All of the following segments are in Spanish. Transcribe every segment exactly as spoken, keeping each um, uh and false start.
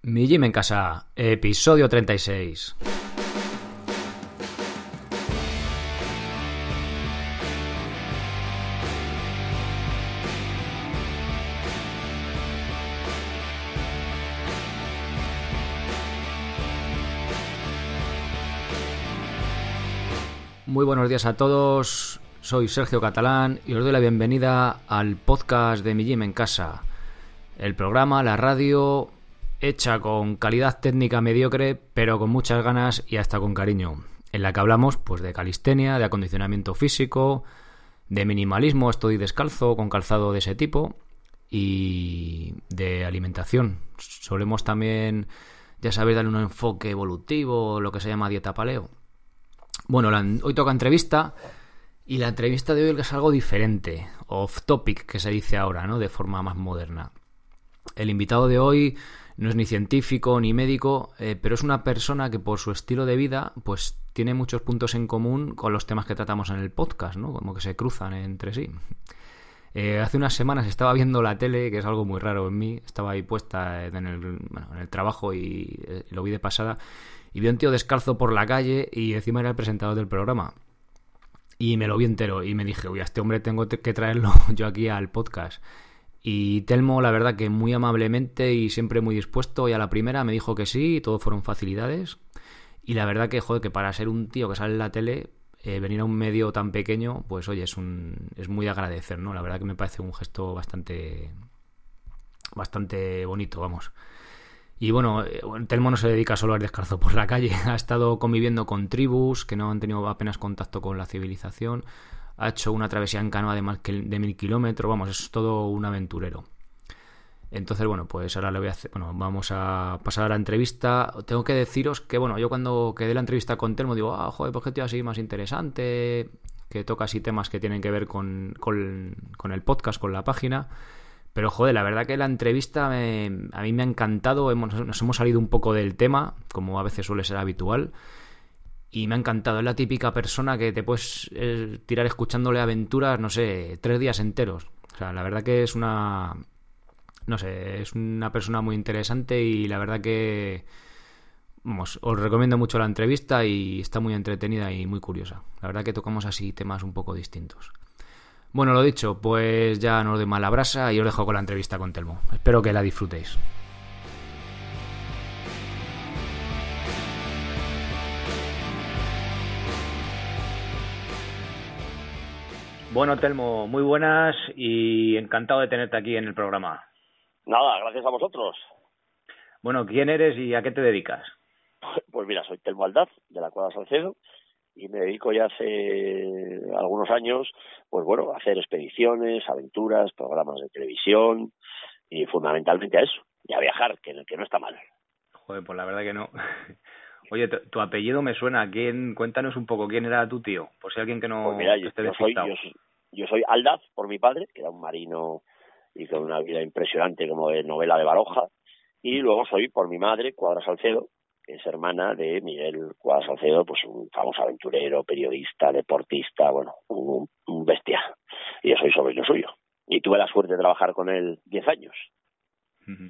Mi Gym en Casa, episodio treinta y seis. Muy buenos días a todos, soy Sergio Catalán y os doy la bienvenida al podcast de Mi Gym en Casa. El programa, la radio, hecha con calidad técnica mediocre, pero con muchas ganas y hasta con cariño, en la que hablamos pues de calistenia, de acondicionamiento físico, de minimalismo, estoy descalzo, con calzado de ese tipo, y de alimentación. Solemos también, ya sabéis, darle un enfoque evolutivo, lo que se llama dieta paleo. Bueno, la, hoy toca entrevista, y la entrevista de hoy es algo diferente, off topic, que se dice ahora, ¿no? De forma más moderna. El invitado de hoy no es ni científico ni médico, eh, pero es una persona que por su estilo de vida pues tiene muchos puntos en común con los temas que tratamos en el podcast, ¿no? Como que se cruzan entre sí. Eh, hace unas semanas estaba viendo la tele, que es algo muy raro en mí, estaba ahí puesta en el, bueno, en el trabajo y eh, lo vi de pasada, y vi a un tío descalzo por la calle y encima era el presentador del programa. Y me lo vi entero y me dije, uy, a este hombre tengo que traerlo yo aquí al podcast. Y Telmo, la verdad que muy amablemente y siempre muy dispuesto, y a la primera me dijo que sí, y todo fueron facilidades. Y la verdad que, joder, que para ser un tío que sale en la tele, eh, venir a un medio tan pequeño, pues oye, es un es muy de agradecer, ¿no? La verdad que me parece un gesto bastante bastante bonito, vamos. Y bueno, Telmo no se dedica solo al descalzo por la calle, ha estado conviviendo con tribus que no han tenido apenas contacto con la civilización. Ha hecho una travesía en canoa de, más que de mil kilómetros, vamos, es todo un aventurero. Entonces, bueno, pues ahora le voy a hacer, bueno, vamos a pasar a la entrevista. Tengo que deciros que, bueno, yo cuando quedé la entrevista con Telmo digo, ah, joder, pues que tío así más interesante, que toca así temas que tienen que ver con, con, con el podcast, con la página. Pero, joder, la verdad que la entrevista me, a mí me ha encantado, hemos, nos hemos salido un poco del tema, como a veces suele ser habitual. Y me ha encantado, es la típica persona que te puedes eh, tirar escuchándole aventuras, no sé, tres días enteros. O sea, la verdad que es una... No sé, es una persona muy interesante y la verdad que... Vamos, os recomiendo mucho la entrevista y está muy entretenida y muy curiosa. La verdad que tocamos así temas un poco distintos. Bueno, lo dicho, pues ya no os doy mala brasa y os dejo con la entrevista con Telmo. Espero que la disfrutéis. Bueno, Telmo, muy buenas y encantado de tenerte aquí en el programa. Nada, gracias a vosotros. Bueno, ¿quién eres y a qué te dedicas? Pues mira, soy Telmo Aldaz, de la Cuadra Salcedo, y me dedico ya hace algunos años, pues bueno, a hacer expediciones, aventuras, programas de televisión y fundamentalmente a eso, y a viajar, que, que no está mal. Joder, pues la verdad que no. Oye, tu, tu apellido me suena. ¿Quién? Cuéntanos un poco, ¿quién era tu tío? Por si alguien que no pues mira, que yo, esté yo, soy, despistado. yo, soy, yo soy Aldaz por mi padre, que era un marino y con una vida impresionante como de novela de Baroja, y luego soy por mi madre, Cuadra Salcedo, que es hermana de Miguel Cuadra Salcedo, pues un famoso aventurero, periodista, deportista, bueno, un, un bestia. Y yo soy sobrino suyo. Y tuve la suerte de trabajar con él diez años. Uh-huh.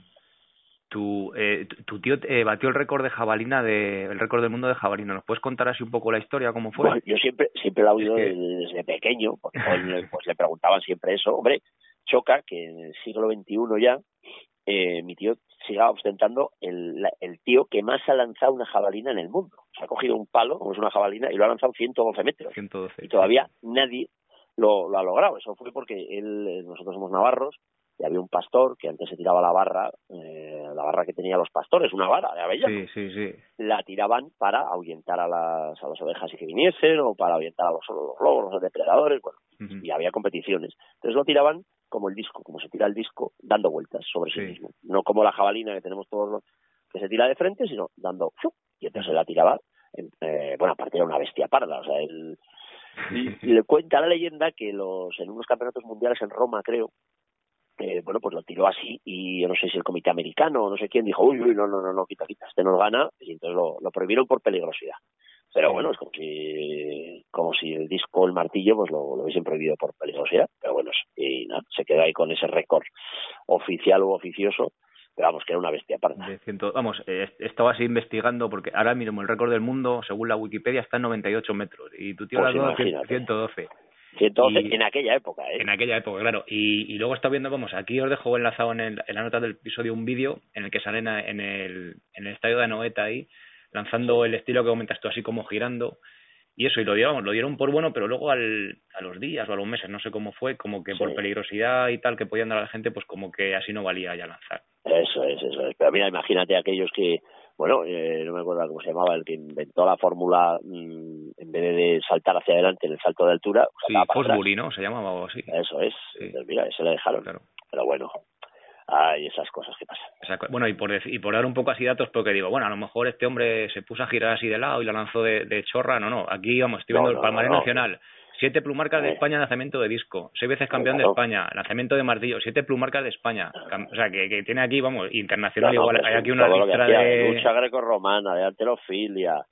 Tu, eh, tu tío eh, batió el récord de jabalina, de, el récord del mundo de jabalina. ¿Nos puedes contar así un poco la historia, cómo fue? Bueno, yo siempre siempre lo he oído es que... desde, desde pequeño, porque pues, pues le preguntaban siempre eso. Hombre, choca que en el siglo veintiuno ya eh, mi tío siga ostentando el, el tío que más ha lanzado una jabalina en el mundo. Se ha cogido un palo, como es una jabalina, y lo ha lanzado ciento doce metros. ciento doce, y todavía sí. nadie lo, lo ha logrado. Eso fue porque él, nosotros somos navarros, y había un pastor que antes se tiraba la barra, eh, la barra que tenía los pastores, una vara de avellano. Sí, sí, sí. La tiraban para ahuyentar a las, a las ovejas y que viniesen, o para ahuyentar a los, los lobos, los depredadores, bueno, uh-huh. Y había competiciones. Entonces lo tiraban como el disco, como se tira el disco, dando vueltas sobre sí, sí mismo. No como la jabalina que tenemos todos los, que se tira de frente, sino dando, ¡fup! Y entonces la tiraba, en, eh, bueno, aparte era una bestia parda, o sea, él, y, y le cuenta la leyenda que los en unos campeonatos mundiales en Roma, creo, Eh, bueno, pues lo tiró así y yo no sé si el comité americano o no sé quién dijo, uy, uy, no, no, no, no, quita, quita, este nos gana, y entonces lo, lo prohibieron por peligrosidad. Pero sí. Bueno, es como si como si el disco, el martillo, pues lo, lo hubiesen prohibido por peligrosidad. Pero bueno, y nada, se quedó ahí con ese récord oficial u oficioso pero vamos, que era una bestia parda. De ciento, vamos, eh, estaba así investigando, porque ahora mismo el récord del mundo, según la Wikipedia, está en noventa y ocho metros, y tu tío Pues lo ha dado imagínate. ciento doce. ciento doce Y- en aquella época, ¿eh? En aquella época, claro. Y, y luego está viendo, vamos, aquí os dejo enlazado en, el, en la nota del episodio un vídeo en el que salen a- en el, en el estadio de Anoeta ahí, lanzando el estilo que comentas tú, así como girando. Y eso, y lo dieron, lo dieron por bueno, pero luego al, a los días o a los meses, no sé cómo fue, como que Sí. por peligrosidad y tal que podían dar a la gente, pues como que así no valía ya lanzar. Eso es, eso es. Pero mira, imagínate aquellos que, bueno, eh, no me acuerdo cómo se llamaba, el que inventó la fórmula, mmm, en vez de saltar hacia adelante en el salto de altura, Sí, saltaba para atrás. Fosbury, ¿no? Se llamaba algo así. Eso es. Sí. Entonces, mira, ese le dejaron. Claro. Pero bueno, hay esas cosas que pasan. Esa co- Bueno, y por, dec- y por dar un poco así datos, porque digo, bueno, a lo mejor este hombre se puso a girar así de lado y la lanzó de, de chorra. No, no, aquí, vamos, estoy No, viendo no, el palmarés no, no. nacional. Siete plumarcas de Eh. España en lanzamiento de disco. Seis veces campeón Claro. de España. Lanzamiento de martillo. Siete plumarcas de España. Cam- O sea, que, que tiene aquí, vamos, internacional No, no, igual. pero Hay sí, aquí una todo lo que listra hacía, de... lucha grecorromana, de halterofilia,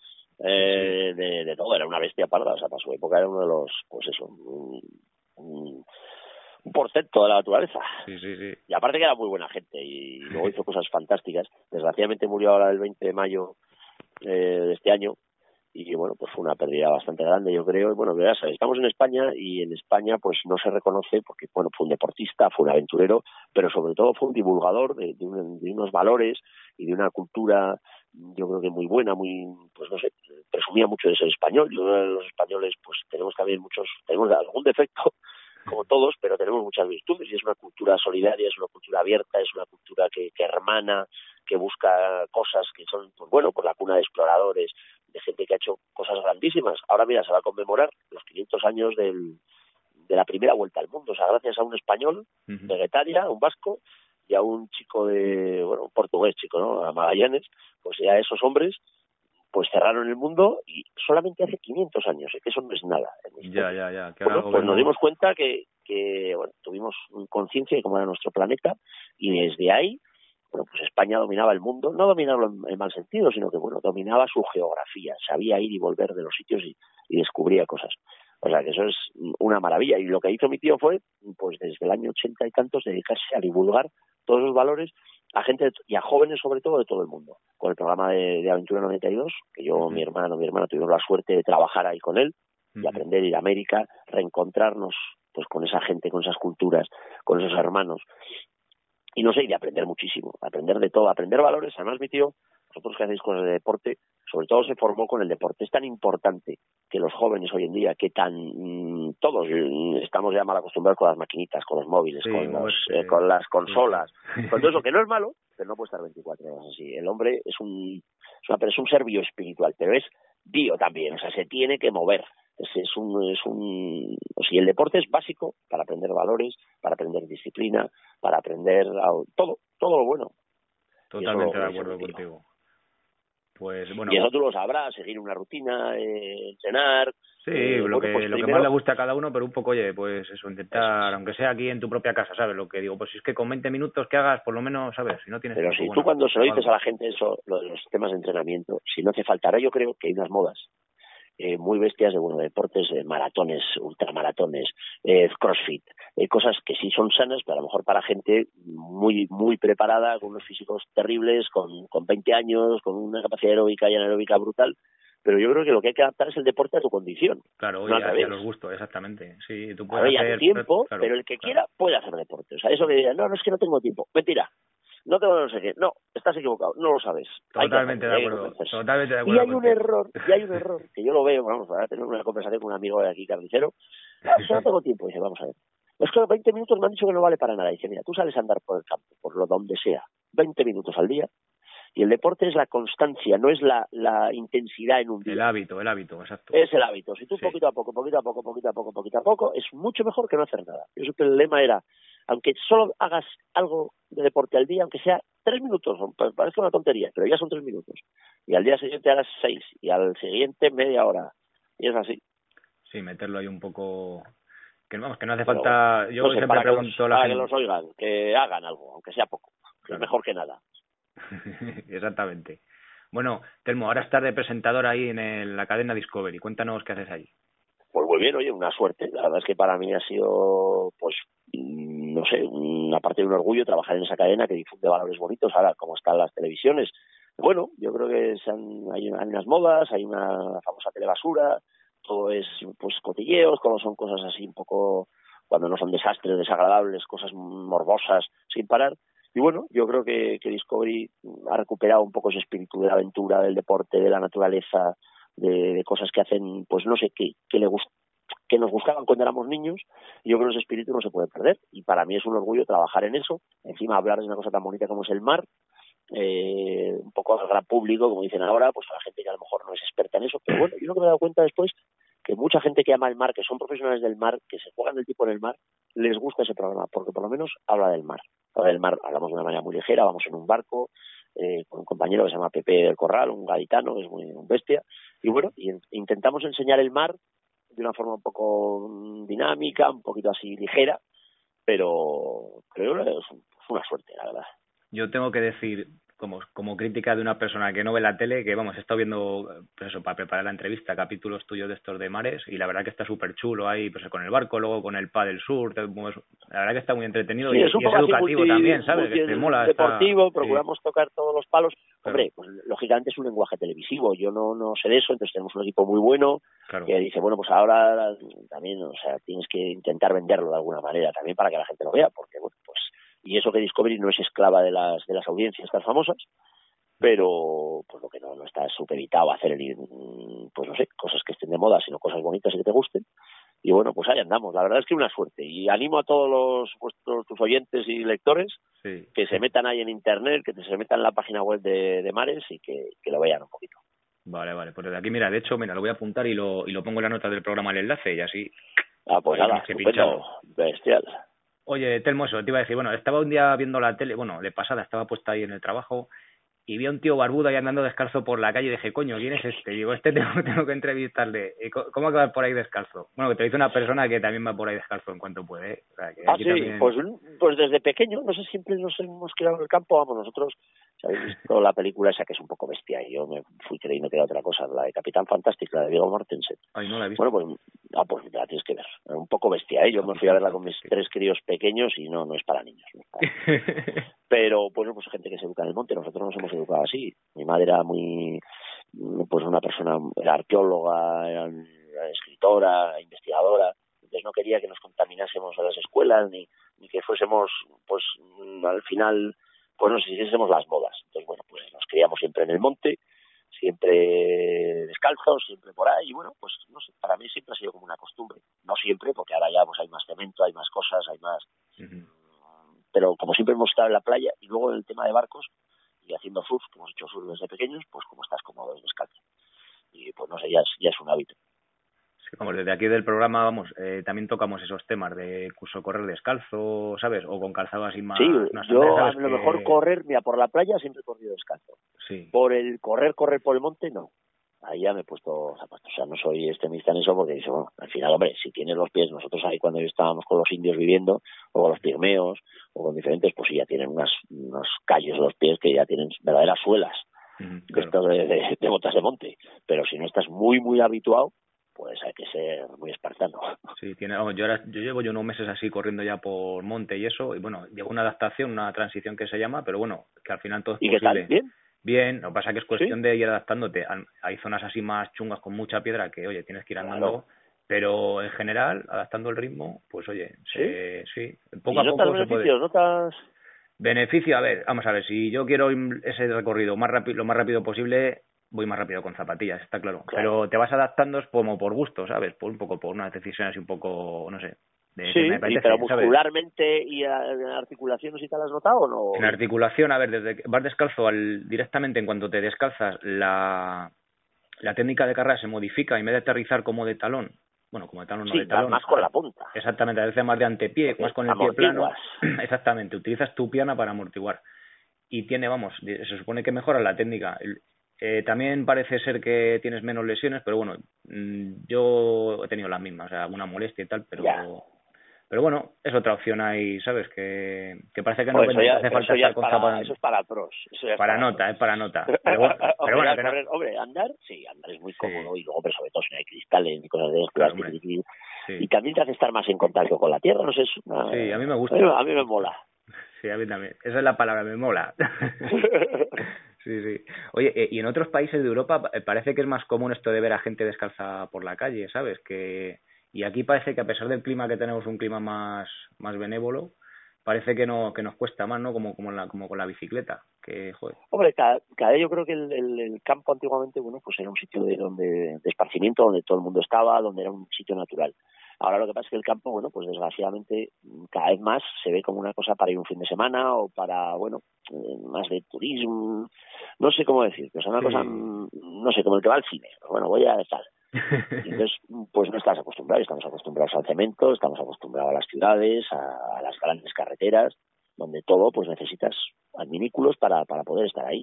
eh, De, de todo, era una bestia parda, o sea, para su época era uno de los, pues eso, un, un, un portento de la naturaleza. Sí, sí, sí. Y aparte que era muy buena gente y luego hizo cosas fantásticas. Desgraciadamente murió ahora el veinte de mayo eh, de este año y bueno, pues fue una pérdida bastante grande, yo creo. Y bueno, ya sabes, estamos en España y en España pues no se reconoce porque, bueno, fue un deportista, fue un aventurero, pero sobre todo fue un divulgador de, de, un, de unos valores y de una cultura, yo creo que muy buena, muy, pues no sé, presumía mucho de ser español. Yo creo que los españoles pues tenemos también muchos, tenemos algún defecto, como todos, pero tenemos muchas virtudes y es una cultura solidaria, es una cultura abierta, es una cultura que, que hermana, que busca cosas que son, pues bueno, por la cuna de exploradores, de gente que ha hecho cosas grandísimas. Ahora mira, se va a conmemorar los quinientos años del, de la primera vuelta al mundo, o sea, gracias a un español Ujú. de Getaria, un vasco, y a un chico de, bueno, un portugués chico, ¿no?, a Magallanes, pues ya esos hombres pues cerraron el mundo y solamente hace quinientos años, ¿eh? Que eso no es nada. Ya, ya, ya. Que ahora Bueno, algo pues nos vemos- dimos cuenta que, que bueno, tuvimos conciencia de cómo era nuestro planeta y desde ahí, bueno, pues España dominaba el mundo, no dominaba en, en mal sentido, sino que, bueno, dominaba su geografía, sabía ir y volver de los sitios y, y descubría cosas. O sea, que eso es una maravilla. Y lo que hizo mi tío fue, pues desde el año ochenta y tantos, dedicarse a divulgar todos esos valores a gente de, y a jóvenes sobre todo de todo el mundo. Con el programa de, de Aventura noventa y dos, que yo, Uh-huh. mi hermano, mi hermana tuvimos la suerte de trabajar ahí con él, y Ujú. aprender a ir a América, reencontrarnos pues con esa gente, con esas culturas, con esos hermanos. Y no sé, y de aprender muchísimo, aprender de todo, aprender valores. Además, mi tío, vosotros que hacéis cosas de deporte, sobre todo se formó con el deporte. Es tan importante que los jóvenes hoy en día, que tan mmm, todos mm, estamos ya mal acostumbrados con las maquinitas, con los móviles, Sí, con, los, pues, eh, con las sí, consolas, sí. con todo eso, que no es malo, pero no puede estar veinticuatro horas así. El hombre es un, es, una, es un ser bioespiritual, pero es bio también, o sea, se tiene que mover. Es, es un, es un, o sea, el deporte es básico para aprender valores, para aprender disciplina, para aprender a, todo, todo lo bueno. Totalmente lo- de eso acuerdo lo digo. contigo. Pues bueno, Y eso tú lo sabrás, seguir una rutina, eh, entrenar. sí, eh, lo, bueno, que, pues lo que primero- más le gusta a cada uno, pero un poco, oye, pues eso, intentar, Eso es. aunque sea aquí en tu propia casa, ¿sabes? Lo que digo, pues es que con veinte minutos que hagas, por lo menos, ¿sabes? Si no tienes Pero tiempo, si bueno, tú cuando se lo o dices algo. a la gente eso, lo de los temas de entrenamiento, si no hace falta, ahora yo creo que hay unas modas eh, muy bestias de, bueno, de deportes, eh, maratones, ultramaratones, eh, crossfit, eh, cosas que sí son sanas, pero a lo mejor para gente muy muy preparada, con unos físicos terribles, con, con veinte años, con una capacidad aeróbica y anaeróbica brutal. Pero yo creo que lo que hay que adaptar es el deporte a tu condición. Claro, no y al a, y a revés. los gustos, exactamente. Sí, tú A puedes ver, y a hacer... tu tiempo, claro, pero el que claro. quiera puede hacer deporte. O sea, eso que digan, no, no es que no tengo tiempo. Mentira. No tengo no sé qué. No, estás equivocado. No lo sabes. Hay que Totalmente de hacerlo, hay que acuerdo, convencerse. totalmente de Y acuerdo hay un contigo. error, y hay un error, que yo lo veo, vamos a tener una conversación con un amigo de aquí, carnicero. No, es que no tengo tiempo. Dice, vamos a ver. Es que veinte minutos me han dicho que no vale para nada. Dice, mira, tú sales a andar por el campo, por lo donde sea, veinte minutos al día, y el deporte es la constancia, no es la, la intensidad en un día. El hábito, el hábito, exacto. Es el hábito. Si tú Sí. poquito a poco, poquito a poco, poquito a poco, poquito a poco, es mucho mejor que no hacer nada. Yo sé que el lema era, aunque solo hagas algo de deporte al día, aunque sea tres minutos, parece una tontería, pero ya son tres minutos. Y al día siguiente hagas seis, y al siguiente media hora. Y es así. Sí, meterlo ahí un poco... Que vamos, que no hace Pero, falta... Yo no sé, siempre para que, pregunto los, a la para que gente... los oigan, que hagan algo, aunque sea poco. Claro. Es mejor que nada. Exactamente. Bueno, Telmo, ahora estás de presentador ahí en el- la cadena Discovery. Cuéntanos qué haces ahí. Pues muy bien, oye, una suerte. La verdad es que para mí ha sido, pues, mm, no sé, una parte de un orgullo trabajar en esa cadena que difunde valores bonitos, ahora como están las televisiones. Bueno, yo creo que se han, hay, hay unas modas, hay una famosa telebasura, todo es pues cotilleos, cuando son cosas así un poco, cuando no son desastres, desagradables, cosas morbosas sin parar. Y bueno, yo creo que, que Discovery ha recuperado un poco ese espíritu de la aventura, del deporte, de la naturaleza, de, de cosas que hacen, pues no sé, que, que le gusta, que nos gustaban cuando éramos niños, y yo creo que ese espíritu no se puede perder, y para mí es un orgullo trabajar en eso, encima hablar de una cosa tan bonita como es el mar, eh, un poco al gran público, como dicen ahora, pues a la gente que a lo mejor no es experta en eso, pero bueno, yo lo que me he dado cuenta después, que mucha gente que ama el mar, que son profesionales del mar, que se juegan el tipo en el mar, les gusta ese programa, porque por lo menos habla del mar, habla del mar, hablamos de una manera muy ligera, vamos en un barco, eh, con un compañero que se llama Pepe del Corral, un gaditano, que es muy un bestia, y bueno, y en, intentamos enseñar el mar de una forma un poco dinámica, un poquito así ligera, pero creo que es, un, es una suerte, la verdad. Yo tengo que decir, como, como crítica de una persona que no ve la tele, que vamos, he estado viendo, pues eso, para preparar la entrevista, capítulos tuyos de estos de mares, y la verdad que está súper chulo ahí, pues con el barco, luego con el paddle surf, la verdad que está muy entretenido, sí, y es, un y es educativo multi, también, ¿sabes? Que te mola. Deportivo, está, procuramos sí. tocar todos los palos. Claro. Hombre, pues lógicamente es un lenguaje televisivo, yo no, no sé de eso, entonces tenemos un equipo muy bueno, claro. que dice, bueno, pues ahora también, o sea, tienes que intentar venderlo de alguna manera, también para que la gente lo vea, porque bueno, pues, y eso que Discovery no es esclava de las de las audiencias tan famosas, pero pues lo que no, no está supeditado a hacer el, pues no sé, cosas que estén de moda, sino cosas bonitas y que te gusten. Y bueno, pues ahí andamos. La verdad es que una suerte. Y animo a todos los vuestros tus oyentes y lectores sí, que sí. se metan ahí en internet, que se metan en la página web de, de Mares y que, que lo vean un poquito. Vale, vale. Pues desde aquí, mira, de hecho, mira, lo voy a apuntar y lo, y lo pongo en la nota del programa, el enlace, y así. Ah, pues nada, estupendo, bestial. Oye, Telmo, eso te iba a decir, bueno, estaba un día viendo la tele, bueno, de pasada, estaba puesta ahí en el trabajo, y vi a un tío barbudo ahí andando descalzo por la calle y dije, coño, ¿quién es este? Y digo, este tengo, tengo que entrevistarle. ¿Cómo va por ahí descalzo? Bueno, que te dice una persona que también va por ahí descalzo en cuanto puede. ¿eh? O sea, que ah, sí, también... pues, pues desde pequeño, no sé, siempre nos hemos quedado en el campo, vamos, nosotros, si habéis visto la película esa que es un poco bestia, y yo me fui creyendo que era otra cosa, la de Capitán Fantástico, la de Viggo Mortensen. Ay, no la he visto. Bueno, pues, ah, pues la tienes que ver, un poco bestia, ¿eh? Yo me fui a verla con mis tres críos pequeños y no, no es para niños. No es para niños. Pero, bueno, pues gente que se educa en el monte, nosotros nos hemos educado así. Mi madre era muy, pues una persona, era arqueóloga, era, era escritora, investigadora, entonces no quería que nos contaminásemos a las escuelas, ni, ni que fuésemos, pues, al final, pues nos hiciésemos las modas. Entonces, bueno, pues nos criamos siempre en el monte, siempre descalzos, siempre por ahí, y bueno, pues, no sé, para mí siempre ha sido como una costumbre. No siempre, porque ahora ya pues hay más cemento, hay más cosas, hay más... Uh-huh. Pero como siempre hemos estado en la playa, y luego en el tema de barcos, y haciendo surf, que hemos hecho surf desde pequeños, pues como estás cómodo y descalzo. Y pues no sé, ya es, ya es un hábito. Sí, como desde aquí del programa, vamos, eh, también tocamos esos temas de curso correr descalzo, ¿sabes? O con calzado así más... Sí, más yo antes, a que... lo mejor correr, mira, por la playa siempre he corrido descalzo. Sí. Por el correr, correr por el monte, no. Ahí ya me he puesto zapatos, o sea, no soy extremista en eso porque dice, bueno, al final, hombre, si tienes los pies, nosotros ahí cuando estábamos con los indios viviendo, o con los pigmeos, o con diferentes, pues sí, ya tienen unas, unos callos en los pies que ya tienen verdaderas suelas, mm, claro. de, de, de botas de monte, pero si no estás muy, muy habituado, pues hay que ser muy espartano. Sí, tiene, vamos, yo, ahora, yo llevo yo unos meses así corriendo ya por monte y eso, y bueno, llegó una adaptación, una transición que se llama, pero bueno, que al final todo es ¿Y posible. qué tal? ¿Bien? Bien, lo que pasa es que es cuestión ¿Sí? de ir adaptándote. Hay zonas así más chungas con mucha piedra que, oye, tienes que ir andando, claro. Pero en general, adaptando el ritmo, pues oye, se, sí, sí, poco a poco se puede. ¿Notas? Beneficio, a ver, vamos a ver, si yo quiero ese recorrido más rápido, lo más rápido posible, voy más rápido con zapatillas, está claro. claro. Pero te vas adaptando como por gusto, ¿sabes? Por un poco, por unas decisiones y un poco, no sé. De, sí, me apetece, pero muscularmente, ¿sabes? ¿Y en articulaciones y tal has notado o no? En articulación, a ver, desde que vas descalzo al directamente en cuanto te descalzas, la, la técnica de carrera se modifica en vez de aterrizar como de talón. Bueno, como de talón, no sí, de talón. más con la punta. Exactamente, a veces más de antepié, porque más con el pie plano. Exactamente, utilizas tu pierna para amortiguar. Y tiene, vamos, se supone que mejora la técnica. Eh, también parece ser que tienes menos lesiones, pero bueno, yo he tenido las mismas, o sea, alguna molestia y tal, pero... Ya. Pero bueno, es otra opción ahí, ¿sabes? Que, que parece que no pues ya, hace falta estar con para, zapatos. Eso es para pros. Eso ya es para, para nota, es para nota. Pero bueno, pero hombre, bueno que correr, no. hombre, andar, sí, andar es muy cómodo. Sí. Y luego, pero sobre todo si no hay cristales ni cosas de esas, claro, sí. Y también te hace estar más en contacto con la tierra, no sé, es una... Sí, a mí me gusta. A mí, a mí me mola. Sí, a mí también. Esa es la palabra, me mola. Sí, sí. Oye, eh, y en otros países de Europa parece que es más común esto de ver a gente descalza por la calle, ¿sabes? Que y aquí parece que a pesar del clima que tenemos, un clima más más benévolo, parece que no que nos cuesta más, ¿no? Como como, la, como con la bicicleta, que joder. Hombre, cada, cada yo creo que el, el, el campo antiguamente, bueno, pues era un sitio de donde de esparcimiento, donde todo el mundo estaba, donde era un sitio natural. Ahora lo que pasa es que el campo, bueno, pues desgraciadamente cada vez más se ve como una cosa para ir un fin de semana o para, bueno, más de turismo, no sé cómo decir, que es una sí. cosa, no sé, como el que va al cine, bueno, voy a estar. Y entonces, pues no estás acostumbrado, estamos acostumbrados al cemento, estamos acostumbrados a las ciudades, a, a las grandes carreteras, donde todo, pues necesitas adminículos para, para poder estar ahí.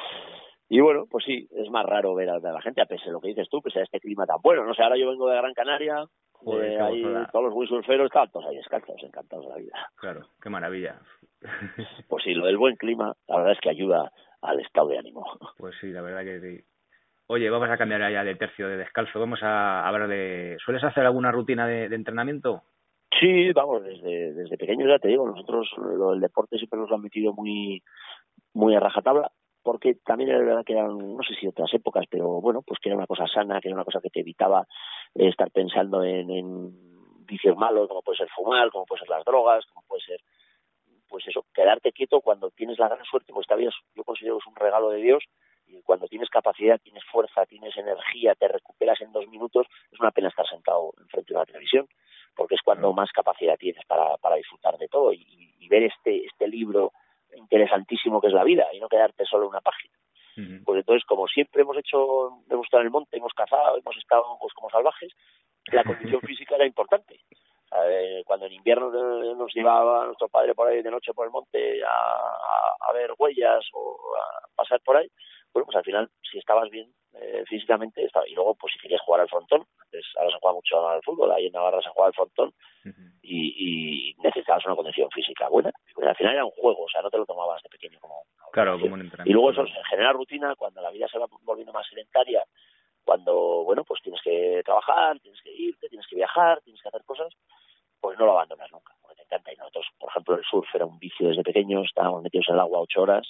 Y bueno, pues sí, es más raro ver a la gente, a pesar de lo que dices tú, pese a este clima tan bueno. No sé, ahora yo vengo de Gran Canaria, Joder, eh, ahí la... todos los windsurferos estaban todos ahí descalzos, encantados de la vida. Claro, qué maravilla. Pues sí, lo del buen clima, la verdad es que ayuda al estado de ánimo. Pues sí, la verdad que sí. Oye, vamos a cambiar ya de tercio de descalzo, vamos a hablar de... ¿Sueles hacer alguna rutina de, de entrenamiento? Sí, vamos, desde, desde pequeño ya te digo, nosotros lo del deporte siempre nos lo han metido muy, muy a rajatabla, porque también era verdad que eran, no sé si otras épocas, pero bueno, pues que era una cosa sana, que era una cosa que te evitaba eh, estar pensando en, en vicios malos, como puede ser fumar, como puede ser las drogas, como puede ser, pues eso, quedarte quieto cuando tienes la gran suerte, pues esta vida yo considero que es un regalo de Dios, y cuando tienes capacidad, tienes fuerza, tienes energía, te recuperas en dos minutos, es una pena estar sentado enfrente de una televisión, porque es cuando más capacidad tienes para, para disfrutar de todo y, y ver este, este libro interesantísimo que es la vida y no quedarte solo en una página. Uh-huh. Pues entonces, como siempre hemos hecho, hemos estado en el monte, hemos cazado, hemos estado pues, como salvajes, la condición física era importante. Eh, cuando en invierno nos llevaba nuestro padre por ahí de noche por el monte a, a, a ver huellas o a pasar por ahí, bueno, pues al final, si estabas bien eh, físicamente, estaba. Y luego, pues si querías jugar al frontón, pues ahora se juega mucho al fútbol, ahí en Navarra se juega al frontón, uh-huh. y, y necesitabas una condición física buena. Pues al final era un juego, o sea, no te lo tomabas de pequeño como... Claro, como un entrenamiento. Y luego eso se genera rutina cuando la vida se va volviendo más sedentaria, cuando, bueno, pues tienes que trabajar, tienes que irte, tienes que viajar, tienes que hacer cosas, pues no lo abandonas nunca, porque te encanta. Y nosotros, por ejemplo, el surf era un vicio desde pequeños, estábamos metidos en el agua ocho horas,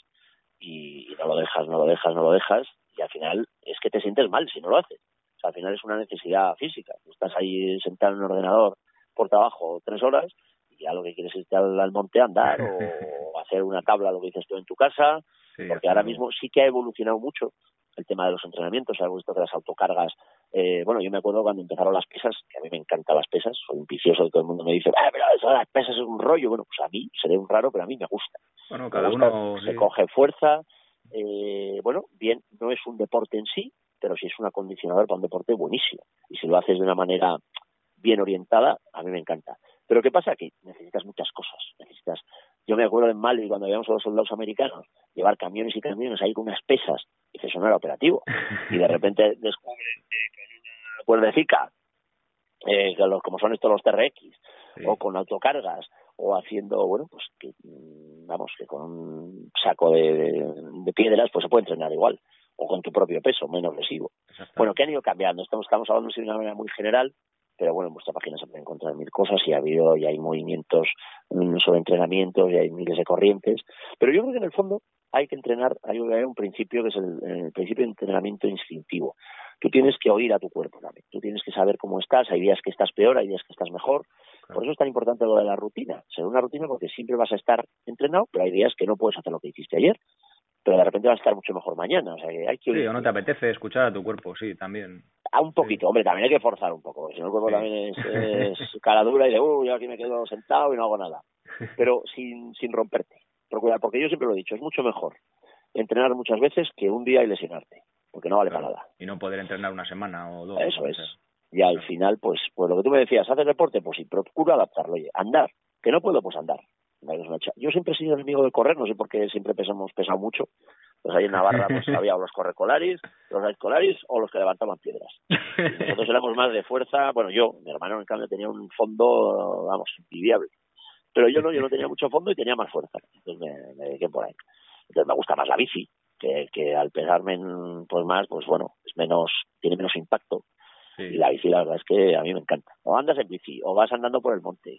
y no lo dejas, no lo dejas, no lo dejas, y al final es que te sientes mal si no lo haces. O sea, al final es una necesidad física. Tú estás ahí sentado en un ordenador por trabajo tres horas y ya lo que quieres es irte al, al monte a andar o hacer una tabla, lo que dices tú en tu casa, sí, porque ahora mismo sí que ha evolucionado mucho el tema de los entrenamientos. Hemos visto que las autocargas, eh, bueno, yo me acuerdo cuando empezaron las pesas, que a mí me encantan las pesas, soy un vicioso, todo el mundo me dice, ah, pero eso de las pesas es un rollo. Bueno, pues a mí, seré un raro, pero a mí me gusta. Bueno, cada me gusta, uno... Se sí. coge fuerza, eh, bueno, bien, no es un deporte en sí, pero sí es un acondicionador para un deporte buenísimo. Y si lo haces de una manera bien orientada, a mí me encanta. Pero ¿qué pasa? Que necesitas muchas cosas. Necesitas, yo me acuerdo en Mali, cuando veíamos a los soldados americanos llevar camiones y camiones ahí con unas pesas, y eso no era operativo. Y de repente descubren que con una cuerdecica, eh, como son estos los T R X, sí. o con autocargas, o haciendo, bueno, pues que, vamos, que con un saco de, de, de piedras, pues se puede entrenar igual, o con tu propio peso, menos lesivo. Bueno, que han ido cambiando, estamos, estamos hablando de una manera muy general, pero bueno, en vuestra página se pueden encontrar mil cosas y ha habido, y hay movimientos sobre entrenamientos y hay miles de corrientes, pero yo creo que en el fondo hay que entrenar, hay un principio que es el, el principio de entrenamiento instintivo. Tú tienes que oír a tu cuerpo también, tú tienes que saber cómo estás, hay días que estás peor, hay días que estás mejor. Claro. Por eso es tan importante lo de la rutina, ser una rutina porque siempre vas a estar entrenado, pero hay días que no puedes hacer lo que hiciste ayer, pero de repente vas a estar mucho mejor mañana. O sea, que hay que oír. Sí, o no te apetece escuchar a tu cuerpo, sí, también. A un poquito, sí. Hombre, también hay que forzar un poco, si no el cuerpo sí. también es, es cara dura y de, uh, yo aquí me quedo sentado y no hago nada. Pero sin, sin romperte, procurar, porque yo siempre lo he dicho, es mucho mejor entrenar muchas veces que un día y lesionarte, porque no vale claro. para nada. Y no poder entrenar una semana o dos. Eso es. Y al final, pues, pues lo que tú me decías, ¿haces deporte? Pues sí, procura adaptarlo. Oye, andar, que no puedo, pues andar. Yo siempre he sido enemigo de correr, no sé por qué siempre hemos pesado mucho. Pues ahí en Navarra pues había los correcolaris, los raicolaris o los que levantaban piedras. Y nosotros éramos más de fuerza. Bueno, yo, mi hermano en cambio tenía un fondo, vamos, invidiable. Pero yo no, yo no tenía mucho fondo y tenía más fuerza. Entonces me, me dediqué por ahí. Entonces me gusta más la bici, que, que al pesarme en, pues más, pues bueno, es menos, tiene menos impacto. Sí. Y la bici, la verdad es que a mí me encanta. O andas en bici, o vas andando por el monte,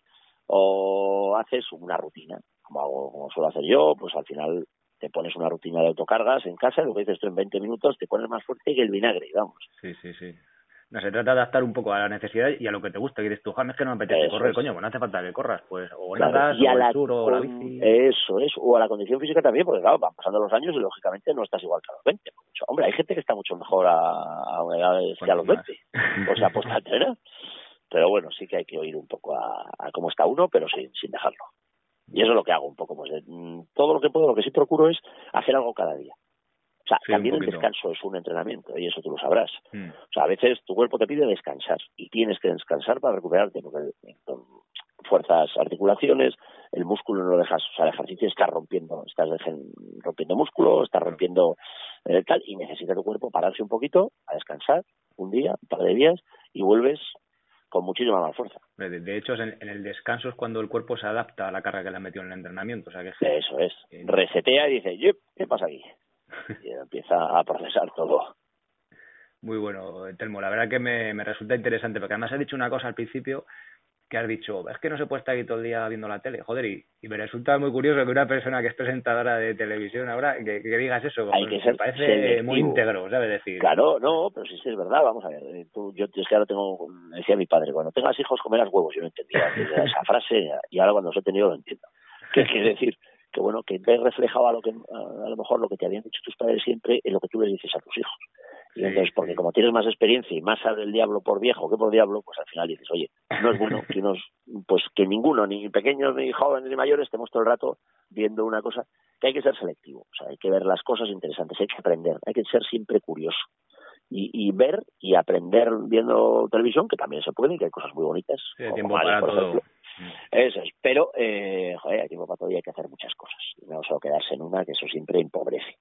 o haces una rutina, como hago, como suelo hacer yo, pues al final te pones una rutina de autocargas en casa, lo que dices tú en veinte minutos, te pones más fuerte que el vinagre, vamos. Sí, sí, sí. No, se trata de adaptar un poco a la necesidad y a lo que te gusta. Que dices tú, James, que no me apetece Eso correr, es. coño, pues no hace falta que corras, pues o claro, nadas, y o a el la sur, o con... la bici. Eso es, o a la condición física también, porque claro, van pasando los años y lógicamente no estás igual que a los veinte. Hombre, hay gente que está mucho mejor a, a una edad que a los veinte, o sea, pues al tener. Pero bueno, sí que hay que oír un poco a, a cómo está uno, pero sin, sin dejarlo. Y eso es lo que hago un poco, pues de, todo lo que puedo, lo que sí procuro es hacer algo cada día. O sea, sí, también el descanso es un entrenamiento, y eso tú lo sabrás. Mm. O sea, a veces tu cuerpo te pide descansar, y tienes que descansar para recuperarte, porque con fuerzas, articulaciones, el músculo no lo dejas, o sea, el ejercicio está rompiendo, estás rompiendo músculo, estás rompiendo eh, tal, y necesita tu cuerpo pararse un poquito, a descansar, un día, un par de días, y vuelves con muchísima más fuerza. De, de hecho, en, en el descanso es cuando el cuerpo se adapta a la carga que le ha metido en el entrenamiento. O sea que eso es, resetea y dice, yep, ¿qué pasa aquí? Y empieza a procesar todo. Muy bueno, Telmo, la verdad que me, me resulta interesante, porque además has dicho una cosa al principio que has dicho, es que no se puede estar aquí todo el día viendo la tele, joder, y, y me resulta muy curioso que una persona que es presentadora de televisión ahora, que, que digas eso, hay que me ser parece selectivo. Muy íntegro, ¿sabes decir? Claro, no, pero si sí, es verdad, vamos a ver, tú, yo es que ahora tengo, decía mi padre, cuando tengas hijos comerás huevos, yo no entendía esa frase, y ahora cuando los he tenido lo entiendo. ¿Qué quiere decir? Que bueno, que ves reflejado a lo que a, a lo mejor lo que te habían dicho tus padres siempre en lo que tú les dices a tus hijos. Y sí, entonces, porque sí. como tienes más experiencia y más sabe el diablo por viejo que por diablo, pues al final dices, oye, no es bueno que unos, pues que ninguno, ni pequeños, ni jóvenes, ni mayores, estemos todo el rato viendo una cosa, que hay que ser selectivo, o sea, hay que ver las cosas interesantes, hay que aprender, hay que ser siempre curioso. Y, y ver y aprender viendo televisión, que también se puede, que hay cosas muy bonitas. Sí, hay tiempo para todo. Ejemplo. Eso es, pero, eh, joder, hay tiempo para todo y hay que hacer muchas cosas. No solo quedarse en una, que eso siempre empobrece.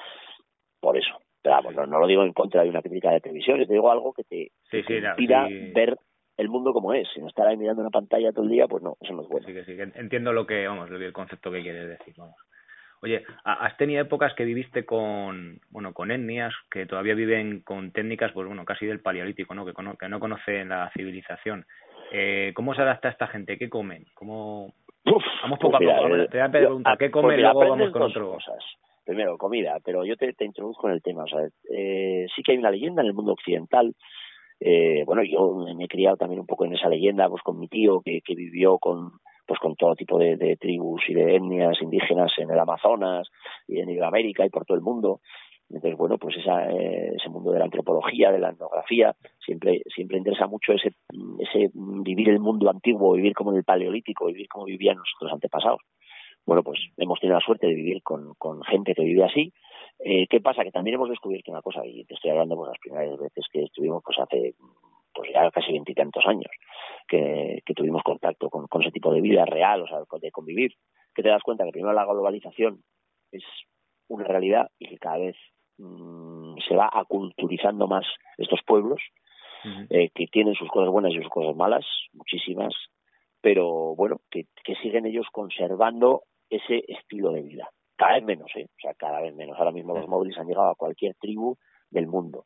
Por eso. Pero vamos, no, no lo digo en contra de una crítica de televisión, te digo algo que te, sí, que sí, te no, impida sí. ver el mundo como es. Si no estar ahí mirando una pantalla todo el día, pues no, eso no es bueno. Sí, que sí, que entiendo lo que, vamos, el concepto que quieres decir, vamos. Oye, ¿has tenido épocas que viviste con, bueno, con etnias que todavía viven con técnicas, pues bueno, casi del paleolítico, ¿no? Que, cono- que no conocen la civilización. Eh, ¿Cómo se adapta a esta gente? ¿Qué comen? ¿Cómo? Uf, vamos poco pues mira, a poco. Vamos, te voy a preguntar, ¿qué comen? Pues mira, luego vamos con dos otro. Cosas. Primero, comida, pero yo te, te introduzco en el tema. O sea, eh, sí que hay una leyenda en el mundo occidental. Eh, bueno, yo me he criado también un poco en esa leyenda, pues con mi tío que, que vivió con pues con todo tipo de, de tribus y de etnias indígenas en el Amazonas y en Iberoamérica y por todo el mundo. Entonces, bueno, pues esa, eh, ese mundo de la antropología, de la etnografía, siempre siempre interesa mucho ese ese vivir el mundo antiguo, vivir como en el paleolítico, vivir como vivían nuestros antepasados. Bueno, pues hemos tenido la suerte de vivir con, con gente que vive así. Eh, ¿Qué pasa? Que también hemos descubierto una cosa, y te estoy hablando pues las primeras veces que estuvimos pues hace pues ya casi veintitantos años, que, que tuvimos contacto con, con ese tipo de vida real, o sea, de convivir, que te das cuenta que primero la globalización es una realidad y que cada vez mmm, se va aculturizando más estos pueblos, uh-huh. eh, que tienen sus cosas buenas y sus cosas malas, muchísimas, pero bueno, que, que siguen ellos conservando ese estilo de vida. Cada vez menos, ¿eh? O sea, cada vez menos. Ahora mismo los móviles han llegado a cualquier tribu del mundo.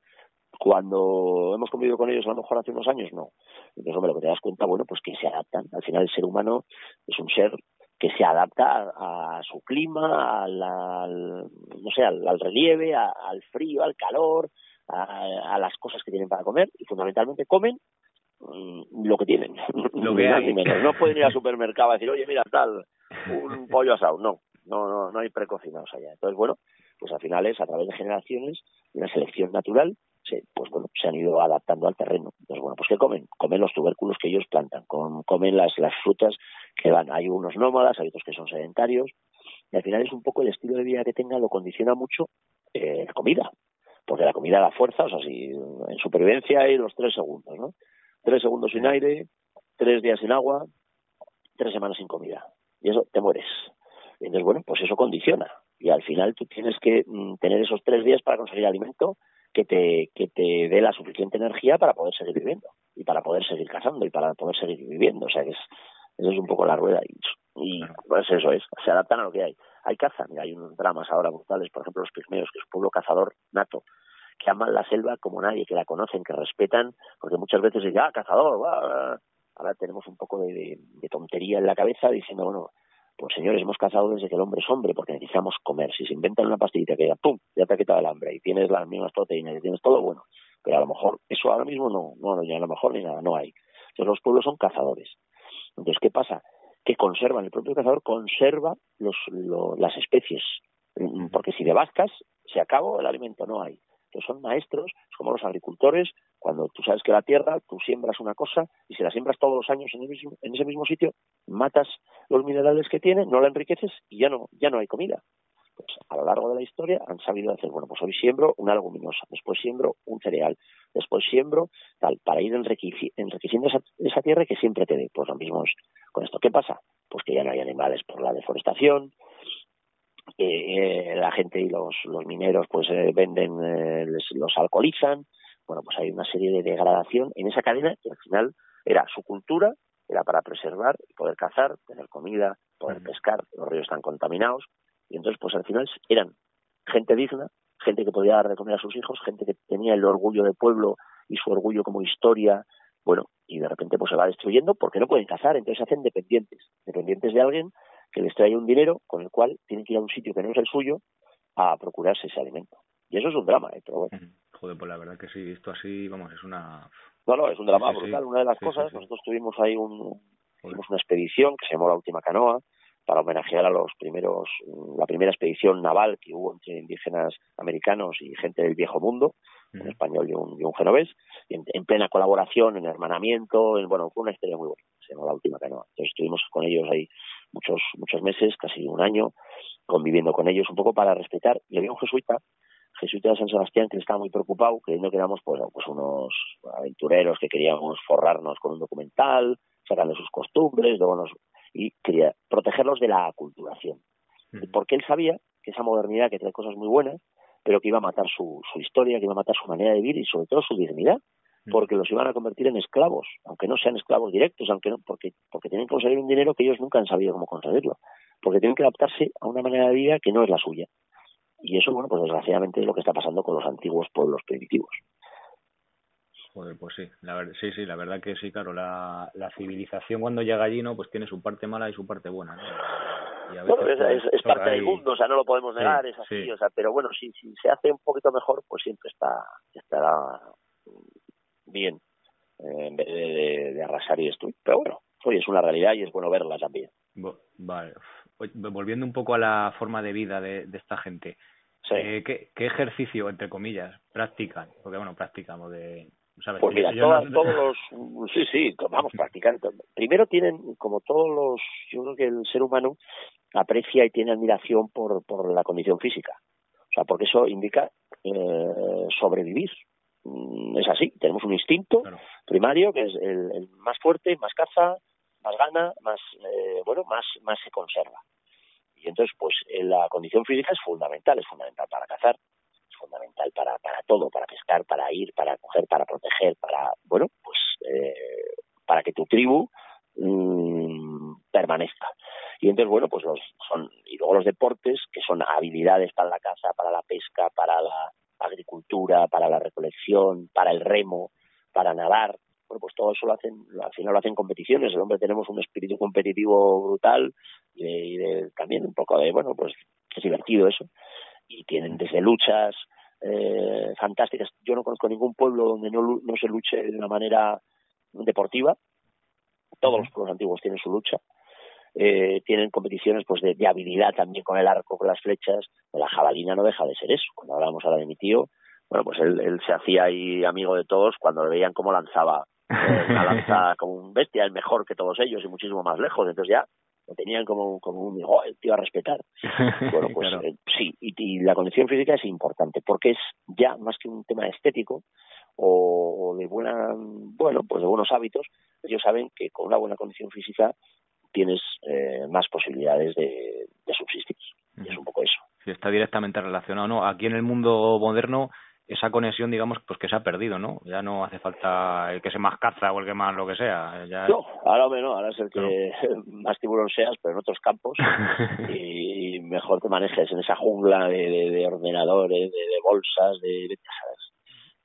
Cuando hemos convivido con ellos, a lo mejor hace unos años, no. Entonces, hombre, lo que te das cuenta, bueno, pues que se adaptan. Al final el ser humano es un ser que se adapta a, a su clima, al, al no sé, al, al relieve, a, al frío, al calor, a, a las cosas que tienen para comer, y fundamentalmente comen lo que tienen, lo que hay. Ni menos. No pueden ir al supermercado a decir, oye, mira, tal, un pollo asado. No, no, no, no hay precocinados allá. Entonces, bueno, pues al final es a través de generaciones, una selección natural, se, pues bueno, se han ido adaptando al terreno. Entonces, bueno, pues ¿qué comen? Comen los tubérculos que ellos plantan, con, comen las, las frutas que van. Hay unos nómadas, hay otros que son sedentarios, y al final es un poco el estilo de vida que tengan, lo condiciona mucho eh, la comida, porque la comida da fuerza, o sea, si en supervivencia hay los tres segundos, ¿no? Tres segundos sin aire, tres días sin agua, tres semanas sin comida. Y eso, te mueres. Y entonces, bueno, pues eso condiciona. Y al final tú tienes que mm, tener esos tres días para conseguir alimento que te que te dé la suficiente energía para poder seguir viviendo. Y para poder seguir cazando y para poder seguir viviendo. O sea, que es, eso es un poco la rueda. Y, y pues eso es, se adaptan a lo que hay. Hay caza, mira, hay unos dramas ahora brutales, por ejemplo, los pigmeos, que es un pueblo cazador nato. que aman la selva como nadie, que la conocen, que respetan, porque muchas veces dicen, ah, cazador, ah, ahora tenemos un poco de, de, de tontería en la cabeza diciendo, bueno, pues señores, hemos cazado desde que el hombre es hombre, porque necesitamos comer. Si se inventan una pastillita que ya, pum, ya te ha quitado el hambre y tienes las mismas proteínas y tienes todo, bueno, pero a lo mejor eso ahora mismo no, no, ni a lo mejor ni nada, no hay. Entonces los pueblos son cazadores. Entonces, ¿qué pasa? Que conservan, el propio cazador conserva los, lo, las especies, porque si devastas, se acabó el alimento, no hay. Entonces son maestros, es como los agricultores, cuando tú sabes que la tierra, tú siembras una cosa, y si la siembras todos los años en, el mismo, en ese mismo sitio, matas los minerales que tiene, no la enriqueces y ya no, ya no hay comida. Pues a lo largo de la historia han sabido hacer, bueno, pues hoy siembro una leguminosa, después siembro un cereal, después siembro tal, para ir enriqueci- enriqueciendo esa, esa tierra y que siempre te dé. Pues lo mismo es con esto. ¿Qué pasa? Pues que ya no hay animales por la deforestación, eh, eh, la gente y los, los mineros pues eh, venden, eh, les, los alcoholizan. Bueno, pues hay una serie de degradación en esa cadena que al final era su cultura, era para preservar y poder cazar, tener comida, poder pescar, los ríos están contaminados. Y entonces, pues al final eran gente digna, gente que podía dar de comer a sus hijos, gente que tenía el orgullo del pueblo y su orgullo como historia, bueno, y de repente pues se va destruyendo porque no pueden cazar, entonces se hacen dependientes, dependientes de alguien que les trae un dinero con el cual tienen que ir a un sitio que no es el suyo a procurarse ese alimento. Y eso es un drama, ¿eh? Pero bueno. Joder, pues la verdad que sí, esto así, vamos, es una... No, no, es un drama sí, sí, brutal. sí. Una de las sí, cosas, sí, sí. nosotros tuvimos ahí un, hicimos una expedición que se llamó La Última Canoa, para homenajear a los primeros, la primera expedición naval que hubo entre indígenas americanos y gente del viejo mundo, uh-huh. un español y un, y un genovés, y en, en plena colaboración, en hermanamiento, en, bueno, fue una historia muy buena, se llamó La Última Canoa. Entonces estuvimos con ellos ahí muchos muchos meses, casi un año, conviviendo con ellos un poco para respetar, y había un jesuita, jesuita de San Sebastián, que estaba muy preocupado, creyendo que éramos pues, pues unos aventureros que queríamos forrarnos con un documental, sacarle sus costumbres, luego nos... y quería protegerlos de la aculturación. Uh-huh. Porque él sabía que esa modernidad que trae cosas muy buenas, pero que iba a matar su, su historia, que iba a matar su manera de vivir y sobre todo su dignidad, uh-huh. porque los iban a convertir en esclavos, aunque no sean esclavos directos, aunque no, porque, porque tienen que conseguir un dinero que ellos nunca han sabido cómo conseguirlo, porque tienen que adaptarse a una manera de vida que no es la suya. Y eso, bueno, pues desgraciadamente es lo que está pasando con los antiguos pueblos primitivos. Joder, pues sí, la ver- sí, sí, la verdad que sí, claro, la, la civilización cuando llega allí, ¿no? Pues tiene su parte mala y su parte buena, ¿no? Y a veces, bueno, es, pues, es, es parte hay... del mundo, o sea, no lo podemos negar, sí, es así, sí. o sea, pero bueno, si, si se hace un poquito mejor, pues siempre está estará bien, eh, en vez de, de, de arrasar y destruir. Pero bueno, hoy es una realidad y es bueno verla también. Bo- vale, Oye, volviendo un poco a la forma de vida de, de esta gente, Sí. eh, ¿qué, ¿qué ejercicio, entre comillas, practican? Porque, bueno, practicamos de... ¿sabes? Pues mira, Yo, yo todas, no... todos los... Sí, sí, vamos, practicar. Primero tienen, como todos los... Yo creo que el ser humano aprecia y tiene admiración por, por la condición física. O sea, porque eso indica eh, sobrevivir. Es así, tenemos un instinto claro. primario que es el, el más fuerte, más caza, más gana, más, eh, bueno, más, más se conserva. Y entonces, pues la condición física es fundamental, es fundamental para cazar, es fundamental para, para todo, para pescar, para ir, para coger, para proteger, para, bueno, pues eh, para que tu tribu mmm, permanezca. Y entonces, bueno, pues los son, y luego los deportes, que son habilidades para la caza, para la pesca, para la agricultura, para la recolección, para el remo, para nadar. Bueno, pues todo eso lo hacen, al final lo hacen competiciones. El hombre tenemos un espíritu competitivo brutal y, de, y de, también un poco de, bueno, pues es divertido eso. Y tienen desde luchas eh, fantásticas. Yo no conozco ningún pueblo donde no, no se luche de una manera deportiva. Todos los pueblos antiguos tienen su lucha. Eh, tienen competiciones pues de, de habilidad también con el arco, con las flechas. La jabalina no deja de ser eso. Cuando hablamos ahora de mi tío, bueno, pues él, él se hacía ahí amigo de todos cuando le veían cómo lanzaba eh, una lanza como un bestia, el mejor que todos ellos y muchísimo más lejos. Entonces ya lo tenían como, como un oh, el tío a respetar. Bueno, pues claro. eh, sí, y, y la condición física es importante porque es ya más que un tema estético o, o de buena, bueno, pues de buenos hábitos. Ellos saben que con una buena condición física tienes eh, más posibilidades de, de subsistir. Y es un poco eso. Sí, está directamente relacionado, ¿no? Aquí en el mundo moderno esa conexión, digamos, pues que se ha perdido, ¿no? Ya no hace falta el que se más caza o el que más lo que sea. Ya... No, ahora no, ahora es el que claro. más tiburón seas, pero en otros campos y mejor te manejes en esa jungla de, de, de ordenadores, de, de bolsas, de, de,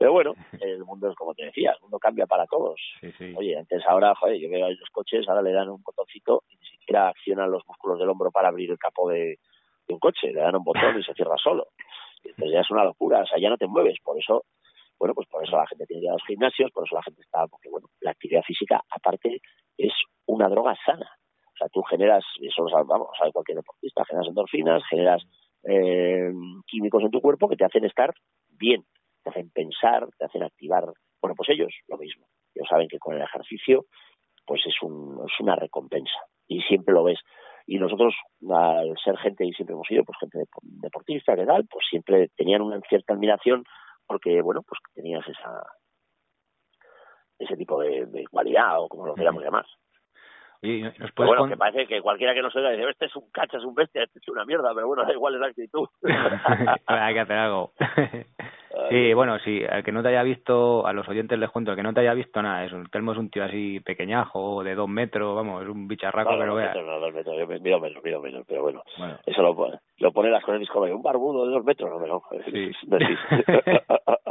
Pero bueno, el mundo es como te decía, el mundo cambia para todos. Sí, sí. Oye, antes ahora, joder, yo veo ahí los coches, ahora le dan un botoncito y ni siquiera accionan los músculos del hombro para abrir el capó de, de un coche, le dan un botón y se cierra solo. Y entonces ya es una locura, o sea, ya no te mueves, por eso, bueno, pues por eso la gente tiene que ir a los gimnasios, por eso la gente está, porque bueno, la actividad física, aparte, es una droga sana. O sea, tú generas, eso lo sabe, vamos, lo sabe cualquier deportista, generas endorfinas, generas eh, químicos en tu cuerpo que te hacen estar bien, te hacen pensar, te hacen activar. Bueno, pues ellos lo mismo. Ellos saben que con el ejercicio pues es, un, es una recompensa y siempre lo ves. Y nosotros, al ser gente, y siempre hemos sido pues gente deportista, que tal, pues siempre tenían una cierta admiración porque, bueno, pues tenías esa ese tipo de, de cualidad o como lo queramos llamar. Oye, ¿nos pero puedes bueno, con... que parece que cualquiera que nos oiga dice, este es un cacha, es un bestia, este es una mierda, pero bueno, da igual, es la actitud. Hay que hacer algo. Sí, bueno, sí, al que no te haya visto, a los oyentes les cuento, al que no te haya visto nada, es un Telmo es un tío así pequeñajo, de dos metros, vamos, es un bicharraco, no, pero no, vea. No, no, dos metros, yo me miro menos, miro menos, pero bueno, bueno. eso lo pone, lo pone las cosas Discovery, un barbudo de dos metros, no, no, sí. no existe.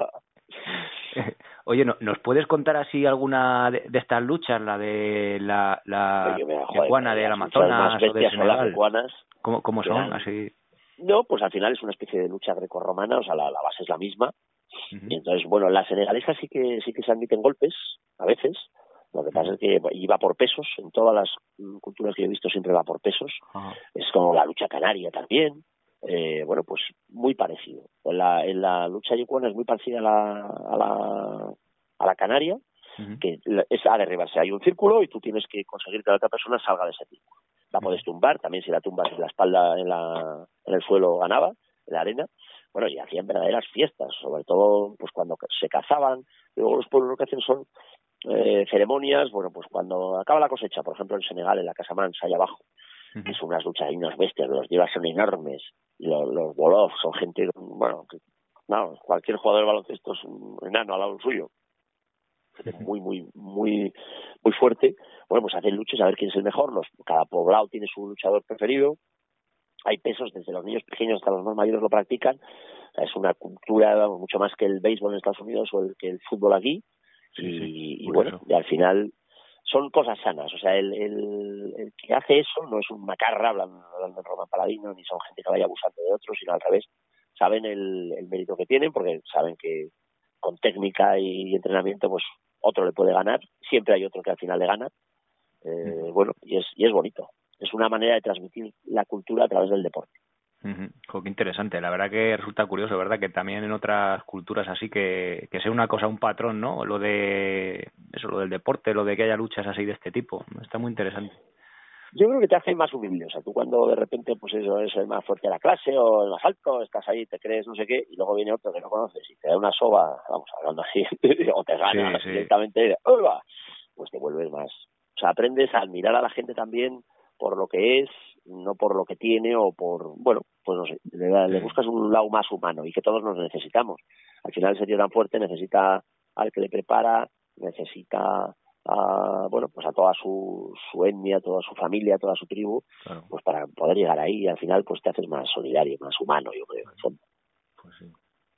Oye, ¿no, ¿nos puedes contar así alguna de, de estas luchas, la de la, la ecuana del Amazonas o de Senegal? ¿Cómo, cómo son? Eran, así. No, pues al final es una especie de lucha grecorromana, o sea, la, la base es la misma. Uh-huh. Y entonces, bueno, las senegalesas sí que sí que se admiten golpes, a veces. Lo que pasa uh-huh. es que iba por pesos, en todas las culturas que yo he visto siempre va por pesos. Uh-huh. Es como la lucha canaria también. Eh, bueno, pues muy parecido. En la, en la lucha yecuana es muy parecida a la, a la, a la canaria, uh-huh. que es a derribarse. Hay un círculo y tú tienes que conseguir que la otra persona salga de ese círculo. La puedes tumbar, también si la tumbas en la espalda, en, la, en el suelo ganaba, en la arena. Bueno, y hacían verdaderas fiestas, sobre todo pues cuando se cazaban. Luego los pueblos lo que hacen son eh, ceremonias, bueno, pues cuando acaba la cosecha, por ejemplo en Senegal, en la Casa Mansa, allá abajo, uh-huh. que son unas luchas, hay unas bestias, los divas son enormes, y los, los bolofs son gente, bueno, que, no, cualquier jugador de baloncesto es un enano al lado suyo. muy, muy, muy muy fuerte. Bueno, pues hacen luchas a ver quién es el mejor. Los, cada poblado tiene su luchador preferido. Hay pesos, desde los niños pequeños hasta los más mayores lo practican. Es una cultura mucho más que el béisbol en Estados Unidos o el que el fútbol aquí. Sí, y, sí, y bueno, y al final son cosas sanas. O sea, el, el, el que hace eso no es un macarra hablando, hablando en Román Paladino, ni son gente que vaya abusando de otros, sino al revés. Saben el, el mérito que tienen porque saben que con técnica y entrenamiento pues otro le puede ganar, siempre hay otro que al final le gana, eh, uh-huh. bueno, y es y es bonito, es una manera de transmitir la cultura a través del deporte. Uh-huh. Jo, qué interesante, la verdad que resulta curioso, ¿verdad? Que también en otras culturas así que, que sea una cosa, un patrón, ¿no? Lo de eso, lo del deporte, lo de que haya luchas así de este tipo, está muy interesante. Yo creo que te hace más humilde, o sea, tú cuando de repente pues eso es el más fuerte de la clase o el más alto, estás ahí, te crees no sé qué, y luego viene otro que no conoces y te da una soba, vamos, hablando así, o te gana sí, sí. directamente, ¡Uva! Pues te vuelves más, o sea, aprendes a admirar a la gente también por lo que es, no por lo que tiene o por, bueno, pues no sé, le, le buscas un lado más humano y que todos nos necesitamos. Al final el serio tan fuerte necesita al que le prepara, necesita a, bueno, pues a toda su, su etnia, a toda su familia, a toda su tribu, claro. Pues para poder llegar ahí y al final pues te haces más solidario, más humano, yo creo, en el fondo. Pues sí.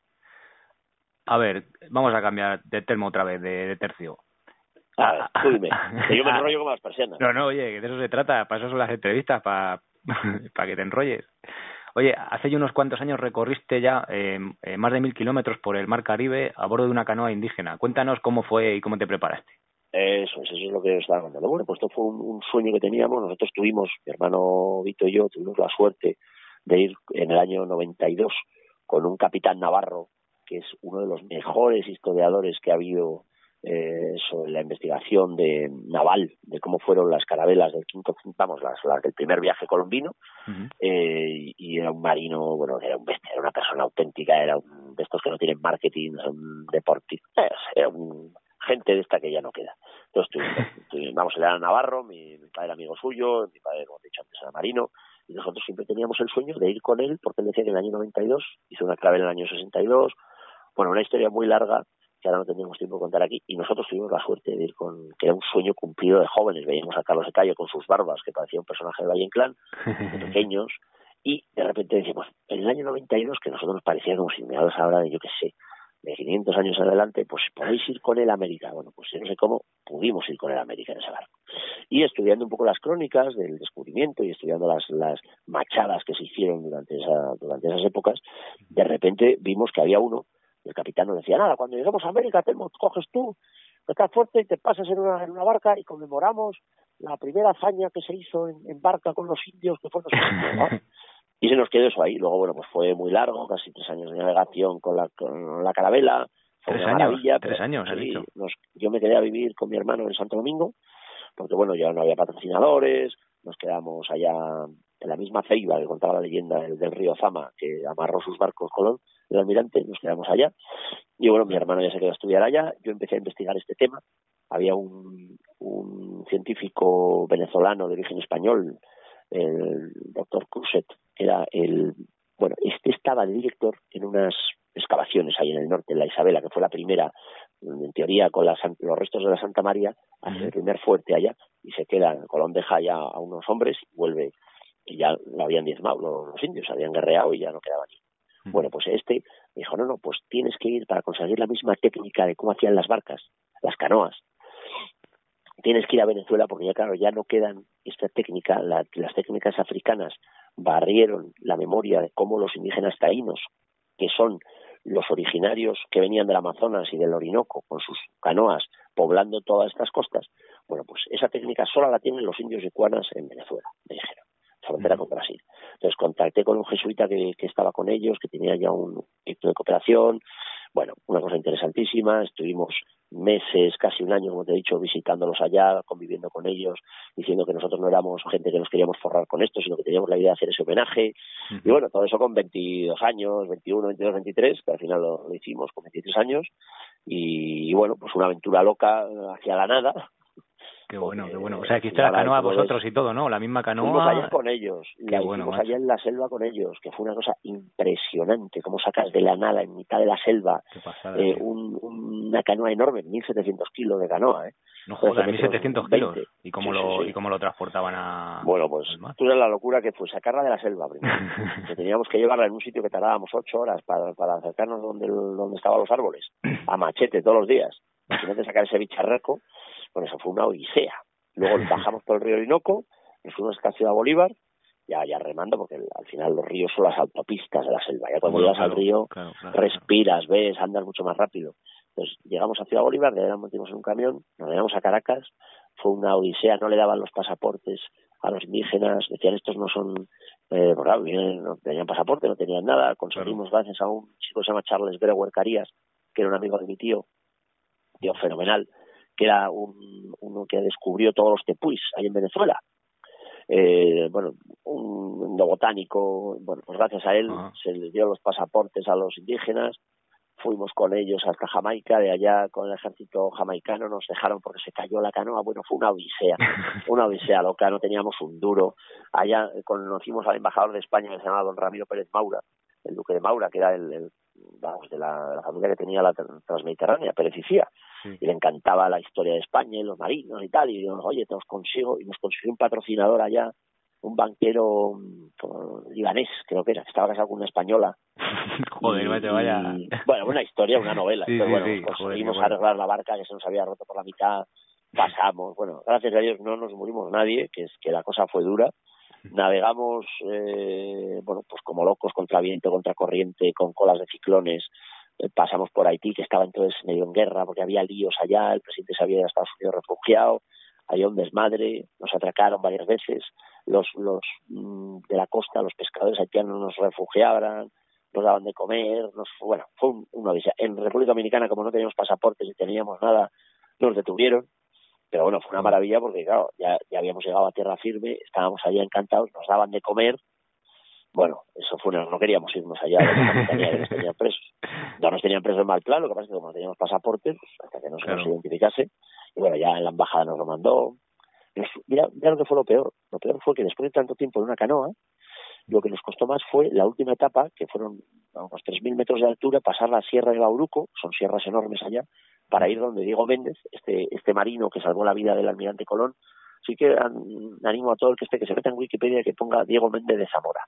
A ver, vamos a cambiar de termo otra vez, de, de tercio. A ver, tú dime, que yo me enrollo como las persianas. No, no, oye, que de eso se trata, para eso son las entrevistas, para, para que te enrolles. Oye, hace ya unos cuantos años recorriste ya eh, eh, más de mil kilómetros por el mar Caribe a bordo de una canoa indígena. Cuéntanos cómo fue y cómo te preparaste. Eso es, eso es lo que os estaba contando. Bueno, pues esto fue un, un sueño que teníamos. Nosotros tuvimos, mi hermano Vito y yo, tuvimos la suerte de ir en el año noventa y dos con un capitán navarro, que es uno de los mejores historiadores que ha habido eh, sobre la investigación de naval, de cómo fueron las carabelas del quinto, vamos, las, las del primer viaje colombino, uh-huh. eh, y era un marino, bueno, era un bestia, era una persona auténtica, era un de estos que no tienen marketing, un deportista, era un gente de esta que ya no queda. Entonces, tuvimos, tuvimos, vamos, él era navarro, mi, mi padre era amigo suyo, mi padre, como te he dicho antes, era marino, y nosotros siempre teníamos el sueño de ir con él, porque él decía que en el año noventa y dos hizo una clave en el año sesenta y dos, bueno, una historia muy larga, que ahora no tendríamos tiempo de contar aquí, y nosotros tuvimos la suerte de ir con, que era un sueño cumplido de jóvenes, veíamos a Carlos de Calle con sus barbas, que parecía un personaje de Valle Inclán, de pequeños, y de repente decíamos, en el año noventa y dos, que nosotros nos parecía como si me hablas ahora de, yo qué sé, de quinientos años en adelante, pues podéis ir con él a América. Bueno, pues yo no sé cómo pudimos ir con él a América en ese barco. Y estudiando un poco las crónicas del descubrimiento y estudiando las, las machadas que se hicieron durante, esa, durante esas épocas, de repente vimos que había uno, y el capitán nos decía, nada, cuando lleguemos a América, te coges tú, estás fuerte y te pasas en una, en una barca y conmemoramos la primera hazaña que se hizo en, en barca con los indios, que fue ¿no? Y se nos quedó eso ahí. Luego, bueno, pues fue muy largo, casi tres años de navegación con la, con la Carabela. Fue tres una años, maravilla. Tres pero, años, has sí, dicho. Nos, yo me quedé a vivir con mi hermano en Santo Domingo, porque, bueno, ya no había patrocinadores. Nos quedamos allá en la misma ceiba que contaba la leyenda del, del río Zama, que amarró sus barcos Colón, el almirante. Nos quedamos allá. Y, bueno, mi hermano ya se quedó a estudiar allá. Yo empecé a investigar este tema. Había un, un científico venezolano de origen español, el doctor Cruzet, era el, bueno, este estaba de director en unas excavaciones ahí en el norte, en la Isabela, que fue la primera, en teoría, con las, los restos de la Santa María, hace el primer fuerte allá, y se queda, Colón deja ya a unos hombres y vuelve, y ya lo habían diezmado, los, los indios habían guerreado y ya no quedaba ni. Uh-huh. Bueno, pues este me dijo, no, no, pues tienes que ir para conseguir la misma técnica de cómo hacían las barcas, las canoas. Tienes que ir a Venezuela porque ya, claro, ya no quedan esta técnica, la, las técnicas africanas barrieron la memoria de cómo los indígenas taínos, que son los originarios que venían del Amazonas y del Orinoco con sus canoas poblando todas estas costas, bueno, pues esa técnica solo la tienen los indios yecuanas en Venezuela, me dijeron, frontera con Brasil. Entonces contacté con un jesuita que, que estaba con ellos, que tenía ya un proyecto de cooperación. Bueno, una cosa interesantísima, estuvimos meses, casi un año, como te he dicho, visitándolos allá, conviviendo con ellos, diciendo que nosotros no éramos gente que nos queríamos forrar con esto, sino que teníamos la idea de hacer ese homenaje. Uh-huh. Y bueno, todo eso con veintidós años, veintiuno, veintidós, veintitrés, que al final lo, lo hicimos con veintitrés años. Y, y bueno, pues una aventura loca hacia la nada. Qué bueno, qué bueno. O sea, aquí está la canoa vosotros y todo, ¿no? La misma canoa. Fuimos allá con ellos. Qué la bueno, hicimos macho. allá en la selva con ellos, que fue una cosa impresionante. Cómo sacas de la nada, en mitad de la selva, Qué pasada, eh, un, una canoa enorme, mil setecientos kilos de canoa, ¿eh? No jodas, mil setecientos kilos. ¿Y cómo, sí, lo, sí, sí. ¿Y cómo lo transportaban a...? Bueno, pues tú eres la locura que fue sacarla de la selva primero. Que teníamos que llevarla en un sitio que tardábamos ocho horas para, para acercarnos donde, donde estaban los árboles, a machete todos los días. Imagínate sacar ese bicharraco. Bueno, eso fue una odisea. Luego bajamos por el río Orinoco, nos fuimos hasta Ciudad Bolívar, ya, ya remando, porque el, al final los ríos son las autopistas de la selva. Ya cuando bueno, llegas claro, al río, claro, claro, respiras, ves, andas mucho más rápido. Entonces llegamos a Ciudad Bolívar, de ahí nos metimos en un camión, nos llegamos a Caracas, fue una odisea, no le daban los pasaportes a los indígenas, decían estos no son, eh, pues, claro, no tenían pasaporte, no tenían nada, conseguimos claro. Gracias a un chico que se llama Charles Brewer Carías, que era un amigo de mi tío, tío fenomenal, que era un, uno que descubrió todos los tepuis ahí en Venezuela. Eh, bueno, un botánico, bueno, pues gracias a él uh-huh. se les dio los pasaportes a los indígenas, fuimos con ellos hasta Jamaica, de allá con el ejército jamaicano nos dejaron porque se cayó la canoa, bueno, fue una odisea, una odisea loca, no teníamos un duro. Allá conocimos al embajador de España que se llamaba don Ramiro Pérez Maura, el duque de Maura, que era el, el vamos, de la, de la familia que tenía la Transmediterránea, Pérez y Cía. Sí. Y le encantaba la historia de España y los marinos y tal, y yo, oye, te los consigo, y nos consiguió un patrocinador allá, un banquero como, libanés, creo que era, que estaba casado con una española. Joder, y, te vaya. Y, bueno, una historia, una novela. Sí, Entonces, sí, bueno, sí. conseguimos Joder, arreglar la barca que se nos había roto por la mitad, pasamos, bueno, gracias a Dios no nos murimos nadie, que es que la cosa fue dura. Navegamos, eh, bueno, pues como locos, contra viento, contra corriente, con colas de ciclones. Eh, pasamos por Haití, que estaba entonces medio en guerra, porque había líos allá, el presidente se había ido a Estados Unidos refugiado, había un desmadre, nos atracaron varias veces, los los mmm, de la costa, los pescadores haitianos nos refugiaban, nos daban de comer, nos bueno, fue un, una odisea. En República Dominicana, como no teníamos pasaportes ni teníamos nada, nos detuvieron. Pero bueno, fue una maravilla porque, claro, ya, ya habíamos llegado a tierra firme, estábamos allá encantados, nos daban de comer. Bueno, eso fue una, no queríamos irnos allá de la montaña que nos tenían presos. No nos tenían presos en mal plan, lo que pasa es que como no teníamos pasaportes, pues, hasta que no se claro. nos identificase. Y bueno, ya en la embajada nos lo mandó. Nos, mira, mira lo que fue lo peor. Lo peor fue que después de tanto tiempo en una canoa, lo que nos costó más fue la última etapa, que fueron a unos tres mil metros de altura, pasar la Sierra de Bauruco, son sierras enormes allá, para ir donde Diego Méndez, este este marino que salvó la vida del almirante Colón. Así que an, animo a todo el que esté que se meta en Wikipedia y que ponga Diego Méndez de Zamora.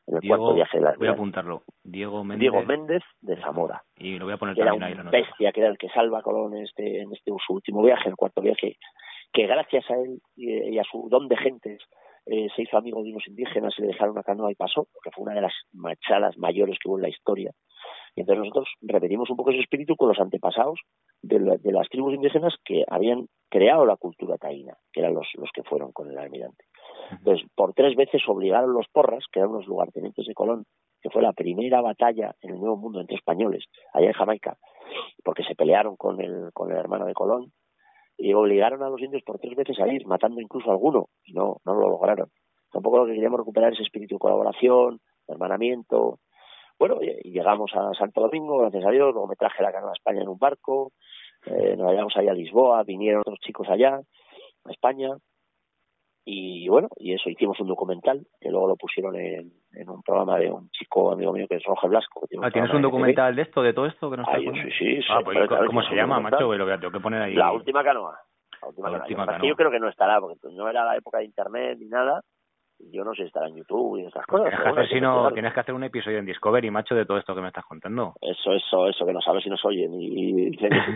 en el Diego, cuarto viaje de la voy a apuntarlo. Diego Méndez. Diego Méndez de Zamora. Y lo voy a poner que también era ahí. La un nota. bestia, que era el que salva a Colón en este, en este su último viaje, el cuarto viaje, que gracias a él y, y a su don de gentes eh, se hizo amigo de unos indígenas y le dejaron una canoa y pasó, porque fue una de las machadas mayores que hubo en la historia. Y entonces nosotros repetimos un poco ese espíritu con los antepasados de, la, de las tribus indígenas que habían creado la cultura taína, que eran los, los que fueron con el almirante. Entonces, por tres veces obligaron los porras, que eran los lugartenientes de Colón, que fue la primera batalla en el Nuevo Mundo entre españoles, allá en Jamaica, porque se pelearon con el, con el hermano de Colón, y obligaron a los indios por tres veces a ir, matando incluso a alguno, y no, no lo lograron. Tampoco lo que queríamos recuperar ese espíritu de colaboración, de hermanamiento. Bueno, y llegamos a Santo Domingo, gracias a Dios, luego me traje la canoa a España en un barco, eh, nos vayamos allá a Lisboa, vinieron otros chicos allá, a España, y bueno, y eso, hicimos un documental, que luego lo pusieron en, en un programa de un chico amigo mío que es Roger Blasco. Que tiene ah, un ¿tienes un documental de esto, de todo esto que nos ah, estás sí, poniendo? sí, sí. Ah, pues, claro, ¿cómo se llama, macho? Lo tengo que poner ahí. La última canoa. La última, la canoa. última canoa. canoa. Yo creo que no estará, porque no era la época de internet ni nada. Yo no sé si estará en YouTube y esas Pues cosas. tienes, que Bueno, hacer, si no, tienes que hacer un episodio en Discovery, macho, de todo esto que me estás contando. Eso, eso, eso, que no sabes si nos oyen. Y...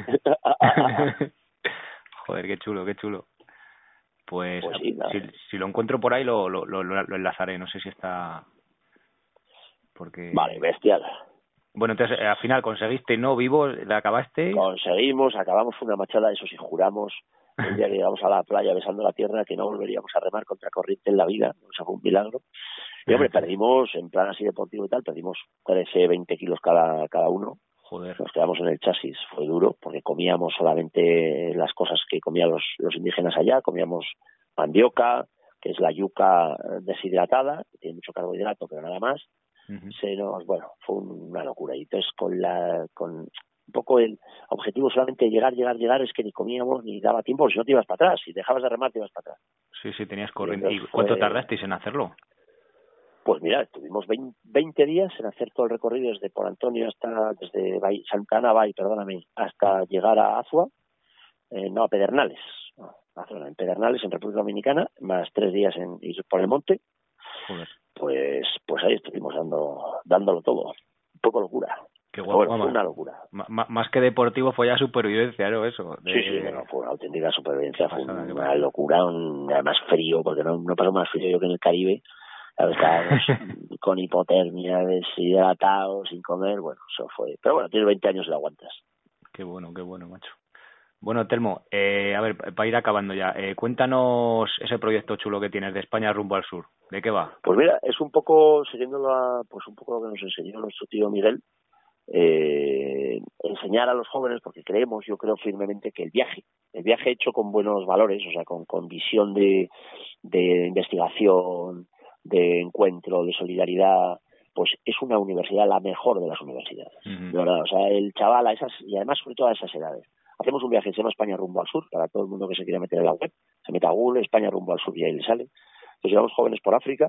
Joder, qué chulo, qué chulo. Pues, pues sí, si, si lo encuentro por ahí lo, lo, lo, lo enlazaré, no sé si está... porque Vale, bestial. Bueno, entonces al final conseguiste, ¿no? Vivo, ¿la acabaste? Conseguimos, acabamos una machada, eso sí, juramos el día que llegamos a la playa besando la tierra que no volveríamos a remar contra corriente en la vida, o sea, fue un milagro. Y hombre, perdimos, en plan así deportivo y tal, perdimos trece, veinte kilos cada, cada uno. Joder. Nos quedamos en el chasis, fue duro, porque comíamos solamente las cosas que comían los, los indígenas allá, comíamos mandioca, que es la yuca deshidratada, que tiene mucho carbohidrato, pero nada más. Uh-huh. Se nos, bueno, fue una locura. Y entonces con la, con un poco el objetivo solamente de llegar, llegar, llegar, es que ni comíamos ni daba tiempo, si no te ibas para atrás, si dejabas de remar te ibas para atrás. Sí, sí, tenías corriente. ¿Y cuánto fue... tardasteis en hacerlo? Pues mira, estuvimos veinte días en hacer todo el recorrido desde Por Antonio hasta, desde Bay, Santa Ana Bay, perdóname, hasta llegar a Azua, eh, no, a Pedernales, no, a en Pedernales, en República Dominicana, más tres días en ir por el monte. Joder. Pues, pues ahí estuvimos dando, dándolo todo, un poco locura. Qué guapo, bueno, fue una locura. M- más que deportivo fue ya supervivencia, ¿no? Eso. De... Sí, sí, bueno, fue una auténtica supervivencia, fue pasada, una locura, un, además frío, porque no, no pasó más frío yo que en el Caribe. Estábamos con hipotermia, deshidratados, sin comer, bueno, eso fue. Pero bueno, tienes veinte años y lo aguantas. Qué bueno, qué bueno, macho. Bueno, Telmo, eh, a ver, para ir acabando ya, eh, cuéntanos ese proyecto chulo que tienes de España rumbo al sur. ¿De qué va? Pues mira, es un poco, siguiendo la, pues un poco lo que nos enseñó nuestro tío Miguel, eh, enseñar a los jóvenes, porque creemos, yo creo firmemente que el viaje, el viaje hecho con buenos valores, o sea, con, con visión de, de investigación, de encuentro, de solidaridad, pues es una universidad la mejor de las universidades, uh-huh. de verdad, o sea, el chaval a esas, y además sobre todo a esas edades. Hacemos un viaje que se llama España rumbo al sur, para todo el mundo que se quiera meter en la web, se mete a Google, España rumbo al sur y ahí le sale. Entonces llevamos jóvenes por África,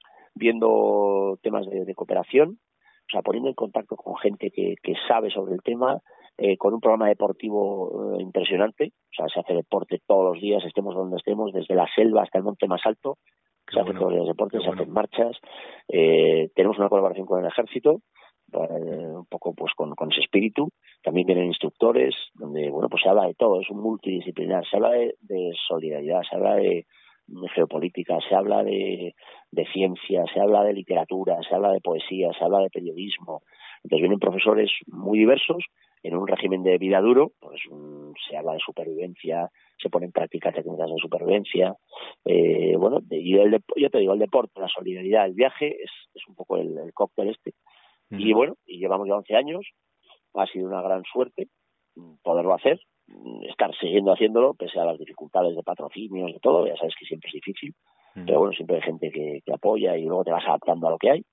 viendo temas de, de cooperación, o sea, poniendo en contacto con gente que, que sabe sobre el tema, eh, con un programa deportivo eh, impresionante, o sea, se hace deporte todos los días, estemos donde estemos, desde la selva hasta el monte más alto, Qué se hace bueno, todos los días deporte, se bueno. hacen marchas, eh, tenemos una colaboración con el ejército, eh, un poco pues con, con ese espíritu, también vienen instructores, donde bueno pues se habla de todo, es un multidisciplinar, se habla de, de solidaridad, se habla de, de geopolítica, se habla de, de ciencia, se habla de literatura, se habla de poesía, se habla de periodismo, entonces vienen profesores muy diversos, en un régimen de vida duro, pues um, se habla de supervivencia, se ponen en práctica técnicas de supervivencia, eh, bueno, de, y el de, yo te digo, el deporte, la solidaridad, el viaje, es, es un poco el, el cóctel este. Uh-huh. Y bueno, y llevamos ya once años, ha sido una gran suerte poderlo hacer, estar siguiendo haciéndolo, pese a las dificultades de patrocinios, de todo, ya sabes que siempre es difícil, uh-huh. pero bueno, siempre hay gente que, que apoya y luego te vas adaptando a lo que hay.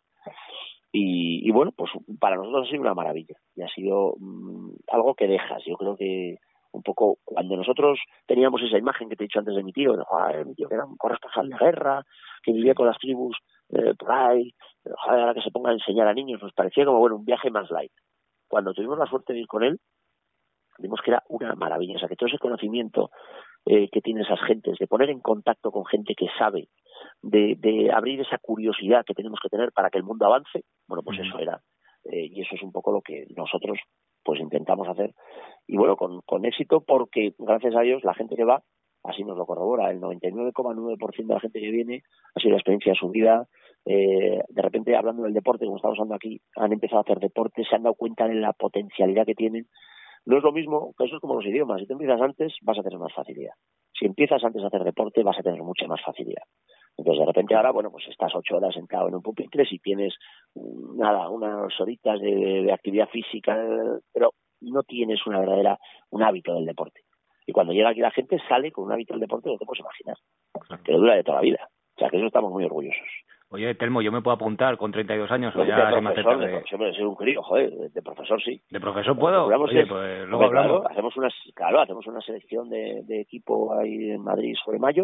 Y, y bueno, pues para nosotros ha sido una maravilla y ha sido um, algo que dejas. Yo creo que un poco cuando nosotros teníamos esa imagen que te he dicho antes de mi tío, de, joder, mi tío que era un corresponsal de guerra, que vivía con las tribus eh, por ahí, pero, joder, ahora que se ponga a enseñar a niños, nos parecía como bueno un viaje más light. Cuando tuvimos la suerte de ir con él, vimos que era una maravilla, o sea, que todo ese conocimiento eh, que tienen esas gentes, de poner en contacto con gente que sabe, de, de abrir esa curiosidad que tenemos que tener para que el mundo avance, bueno, pues eso era. Eh, y eso es un poco lo que nosotros pues intentamos hacer. Y bueno, con, con éxito, porque gracias a Dios la gente que va, así nos lo corrobora, el noventa y nueve coma nueve por ciento de la gente que viene ha sido la experiencia de su vida. Eh, de repente, hablando del deporte, como estamos hablando aquí, han empezado a hacer deporte, se han dado cuenta de la potencialidad que tienen. No es lo mismo, que eso es como los idiomas. Si te empiezas antes, vas a tener más facilidad. Si empiezas antes de hacer deporte, vas a tener mucha más facilidad. Entonces, de repente ahora, bueno, pues estás ocho horas sentado en un pupitre, si tienes, nada, unas horitas de, de actividad física, pero no tienes una verdadera, un hábito del deporte. Y cuando llega aquí la gente, sale con un hábito del deporte, no te puedes imaginar, que le dura de toda la vida. O sea, que eso estamos muy orgullosos. Oye, Telmo, ¿yo me puedo apuntar con treinta y dos años o de ya se profesor, me hace de tarde? profesor, de ser un crío, joder, de, de profesor sí. ¿De profesor puedo? Oye, es, pues luego hombre, hablamos. Claro, hacemos una, claro, hacemos una selección de, de equipo ahí en Madrid sobre mayo.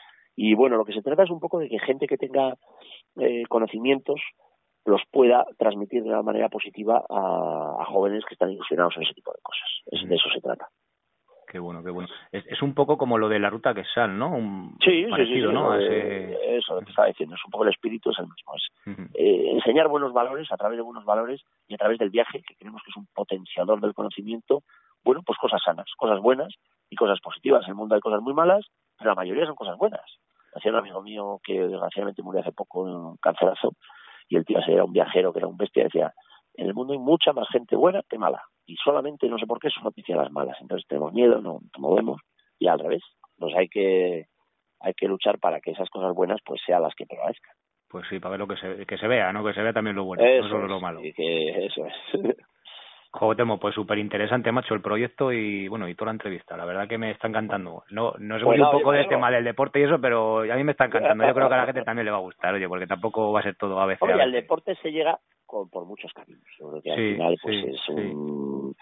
Y bueno, lo que se trata es un poco de que gente que tenga eh, conocimientos los pueda transmitir de una manera positiva a, a jóvenes que están ilusionados en ese tipo de cosas. Es, de eso se trata. Qué bueno, qué bueno. Es, es un poco como lo de la ruta Quesal, ¿no? Un sí, parecido, sí, sí, ¿no? sí, Ese... Eso, lo que estaba diciendo. Es un poco el espíritu, es el mismo. Es uh-huh. eh, enseñar buenos valores a través de buenos valores y a través del viaje, que creemos que es un potenciador del conocimiento. Bueno, pues cosas sanas, cosas buenas y cosas positivas. En el mundo hay cosas muy malas, pero la mayoría son cosas buenas. Hacía un amigo mío que desgraciadamente murió hace poco en un cancerazo, y el tío ese era un viajero que era un bestia, decía, en el mundo hay mucha más gente buena que mala, y solamente, no sé por qué, son noticias las malas. Entonces tenemos miedo, no nos movemos, y al revés. Pues hay que hay que luchar para que esas cosas buenas pues sean las que prevalezcan. Pues sí, para ver lo que se, que se vea, ¿no? Que se vea también lo bueno, eso no solo es, lo malo. Y que eso es. Joder, Temo, pues súper interesante, macho, el proyecto y, bueno, y toda la entrevista. La verdad que me está encantando. No no sé Pues un no, poco oye, del tema del deporte y eso, pero a mí me está encantando. Yo creo que a la gente también le va a gustar, oye, porque tampoco va a ser todo a veces. Oye, al deporte se llega con, por muchos caminos. Yo creo que al sí, final pues sí, es sí. un...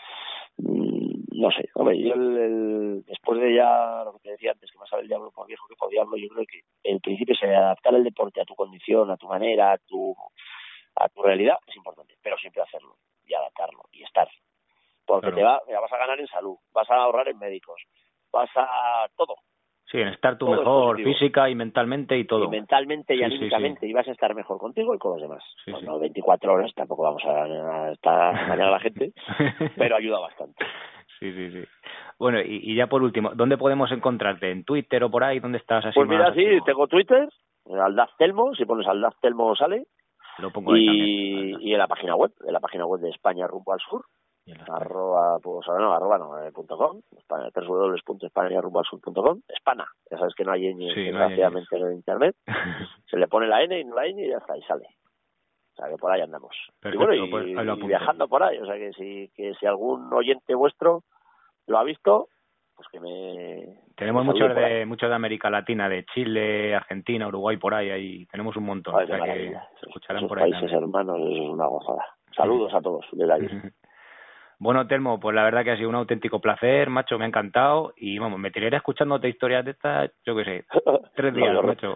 No sé, hombre, yo el, el, después de ya lo que te decía antes, que más sabe el diablo por viejo que por diablo, yo creo que el principio es adaptar el deporte a tu condición, a tu manera, a tu, a tu realidad, es importante, pero siempre hacerlo y adaptarlo y estar. Porque claro. te va, te vas a ganar en salud, vas a ahorrar en médicos, vas a todo. Sí, en estar tú todo mejor física y mentalmente y todo. Y mentalmente y sí, anímicamente, sí, sí. y vas a estar mejor contigo y con los demás. Sí, bueno, sí. veinticuatro horas, tampoco vamos a, a estar a engañar a la gente, pero ayuda bastante. Sí, sí, sí. Bueno, y, y ya por último, ¿dónde podemos encontrarte? ¿En Twitter o por ahí? ¿Dónde estás así? Pues mira, más sí, activo? tengo Twitter, Aldaz Telmo, si pones Aldaz Telmo sale. Lo pongo ahí y, también. Y en la página web, en la página web de España Rumbo al Sur, arroba, pues no, arroba no, eh, punto com, doble u doble u doble u punto españa rumbo al sur punto com, Espana, ya sabes que no hay ñ, sí, desgraciadamente no en internet, se le pone la N y no la ñ y ya está, y sale. O sea que por ahí andamos. Perfecto, y bueno, y, pues ahí lo y viajando por ahí, o sea que si, que si algún oyente vuestro lo ha visto, pues que me... Tenemos me muchos de muchos de América Latina, de Chile, Argentina, Uruguay, por ahí, ahí tenemos un montón. Ay, o sea que se escucharán esos por ahí países también. hermanos, es una gozada. Saludos a todos desde allí. Bueno, Telmo, pues la verdad que ha sido un auténtico placer, macho, me ha encantado y vamos, me tiraré escuchándote historias de estas, yo qué sé, tres días, no, macho.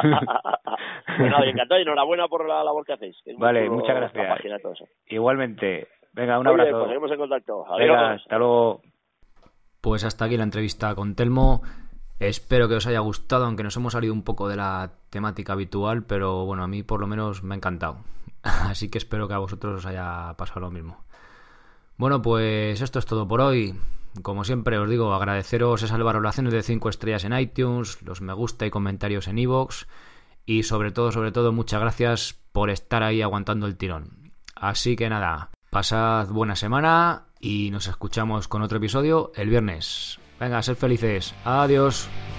Bueno, me encantó y enhorabuena por la labor que hacéis. Que vale, muchas gracias. Página, todo eso. Igualmente. Venga, un Oye, abrazo. Pues seguimos en contacto. Adiós. Venga, hasta luego. Pues hasta aquí la entrevista con Telmo. Espero que os haya gustado, aunque nos hemos salido un poco de la temática habitual, pero bueno, a mí por lo menos me ha encantado. Así que espero que a vosotros os haya pasado lo mismo. Bueno, pues esto es todo por hoy. Como siempre os digo, agradeceros esas valoraciones de cinco estrellas en iTunes, los me gusta y comentarios en iVoox y sobre todo, sobre todo, muchas gracias por estar ahí aguantando el tirón. Así que nada, pasad buena semana y nos escuchamos con otro episodio el viernes. Venga, sed felices. Adiós.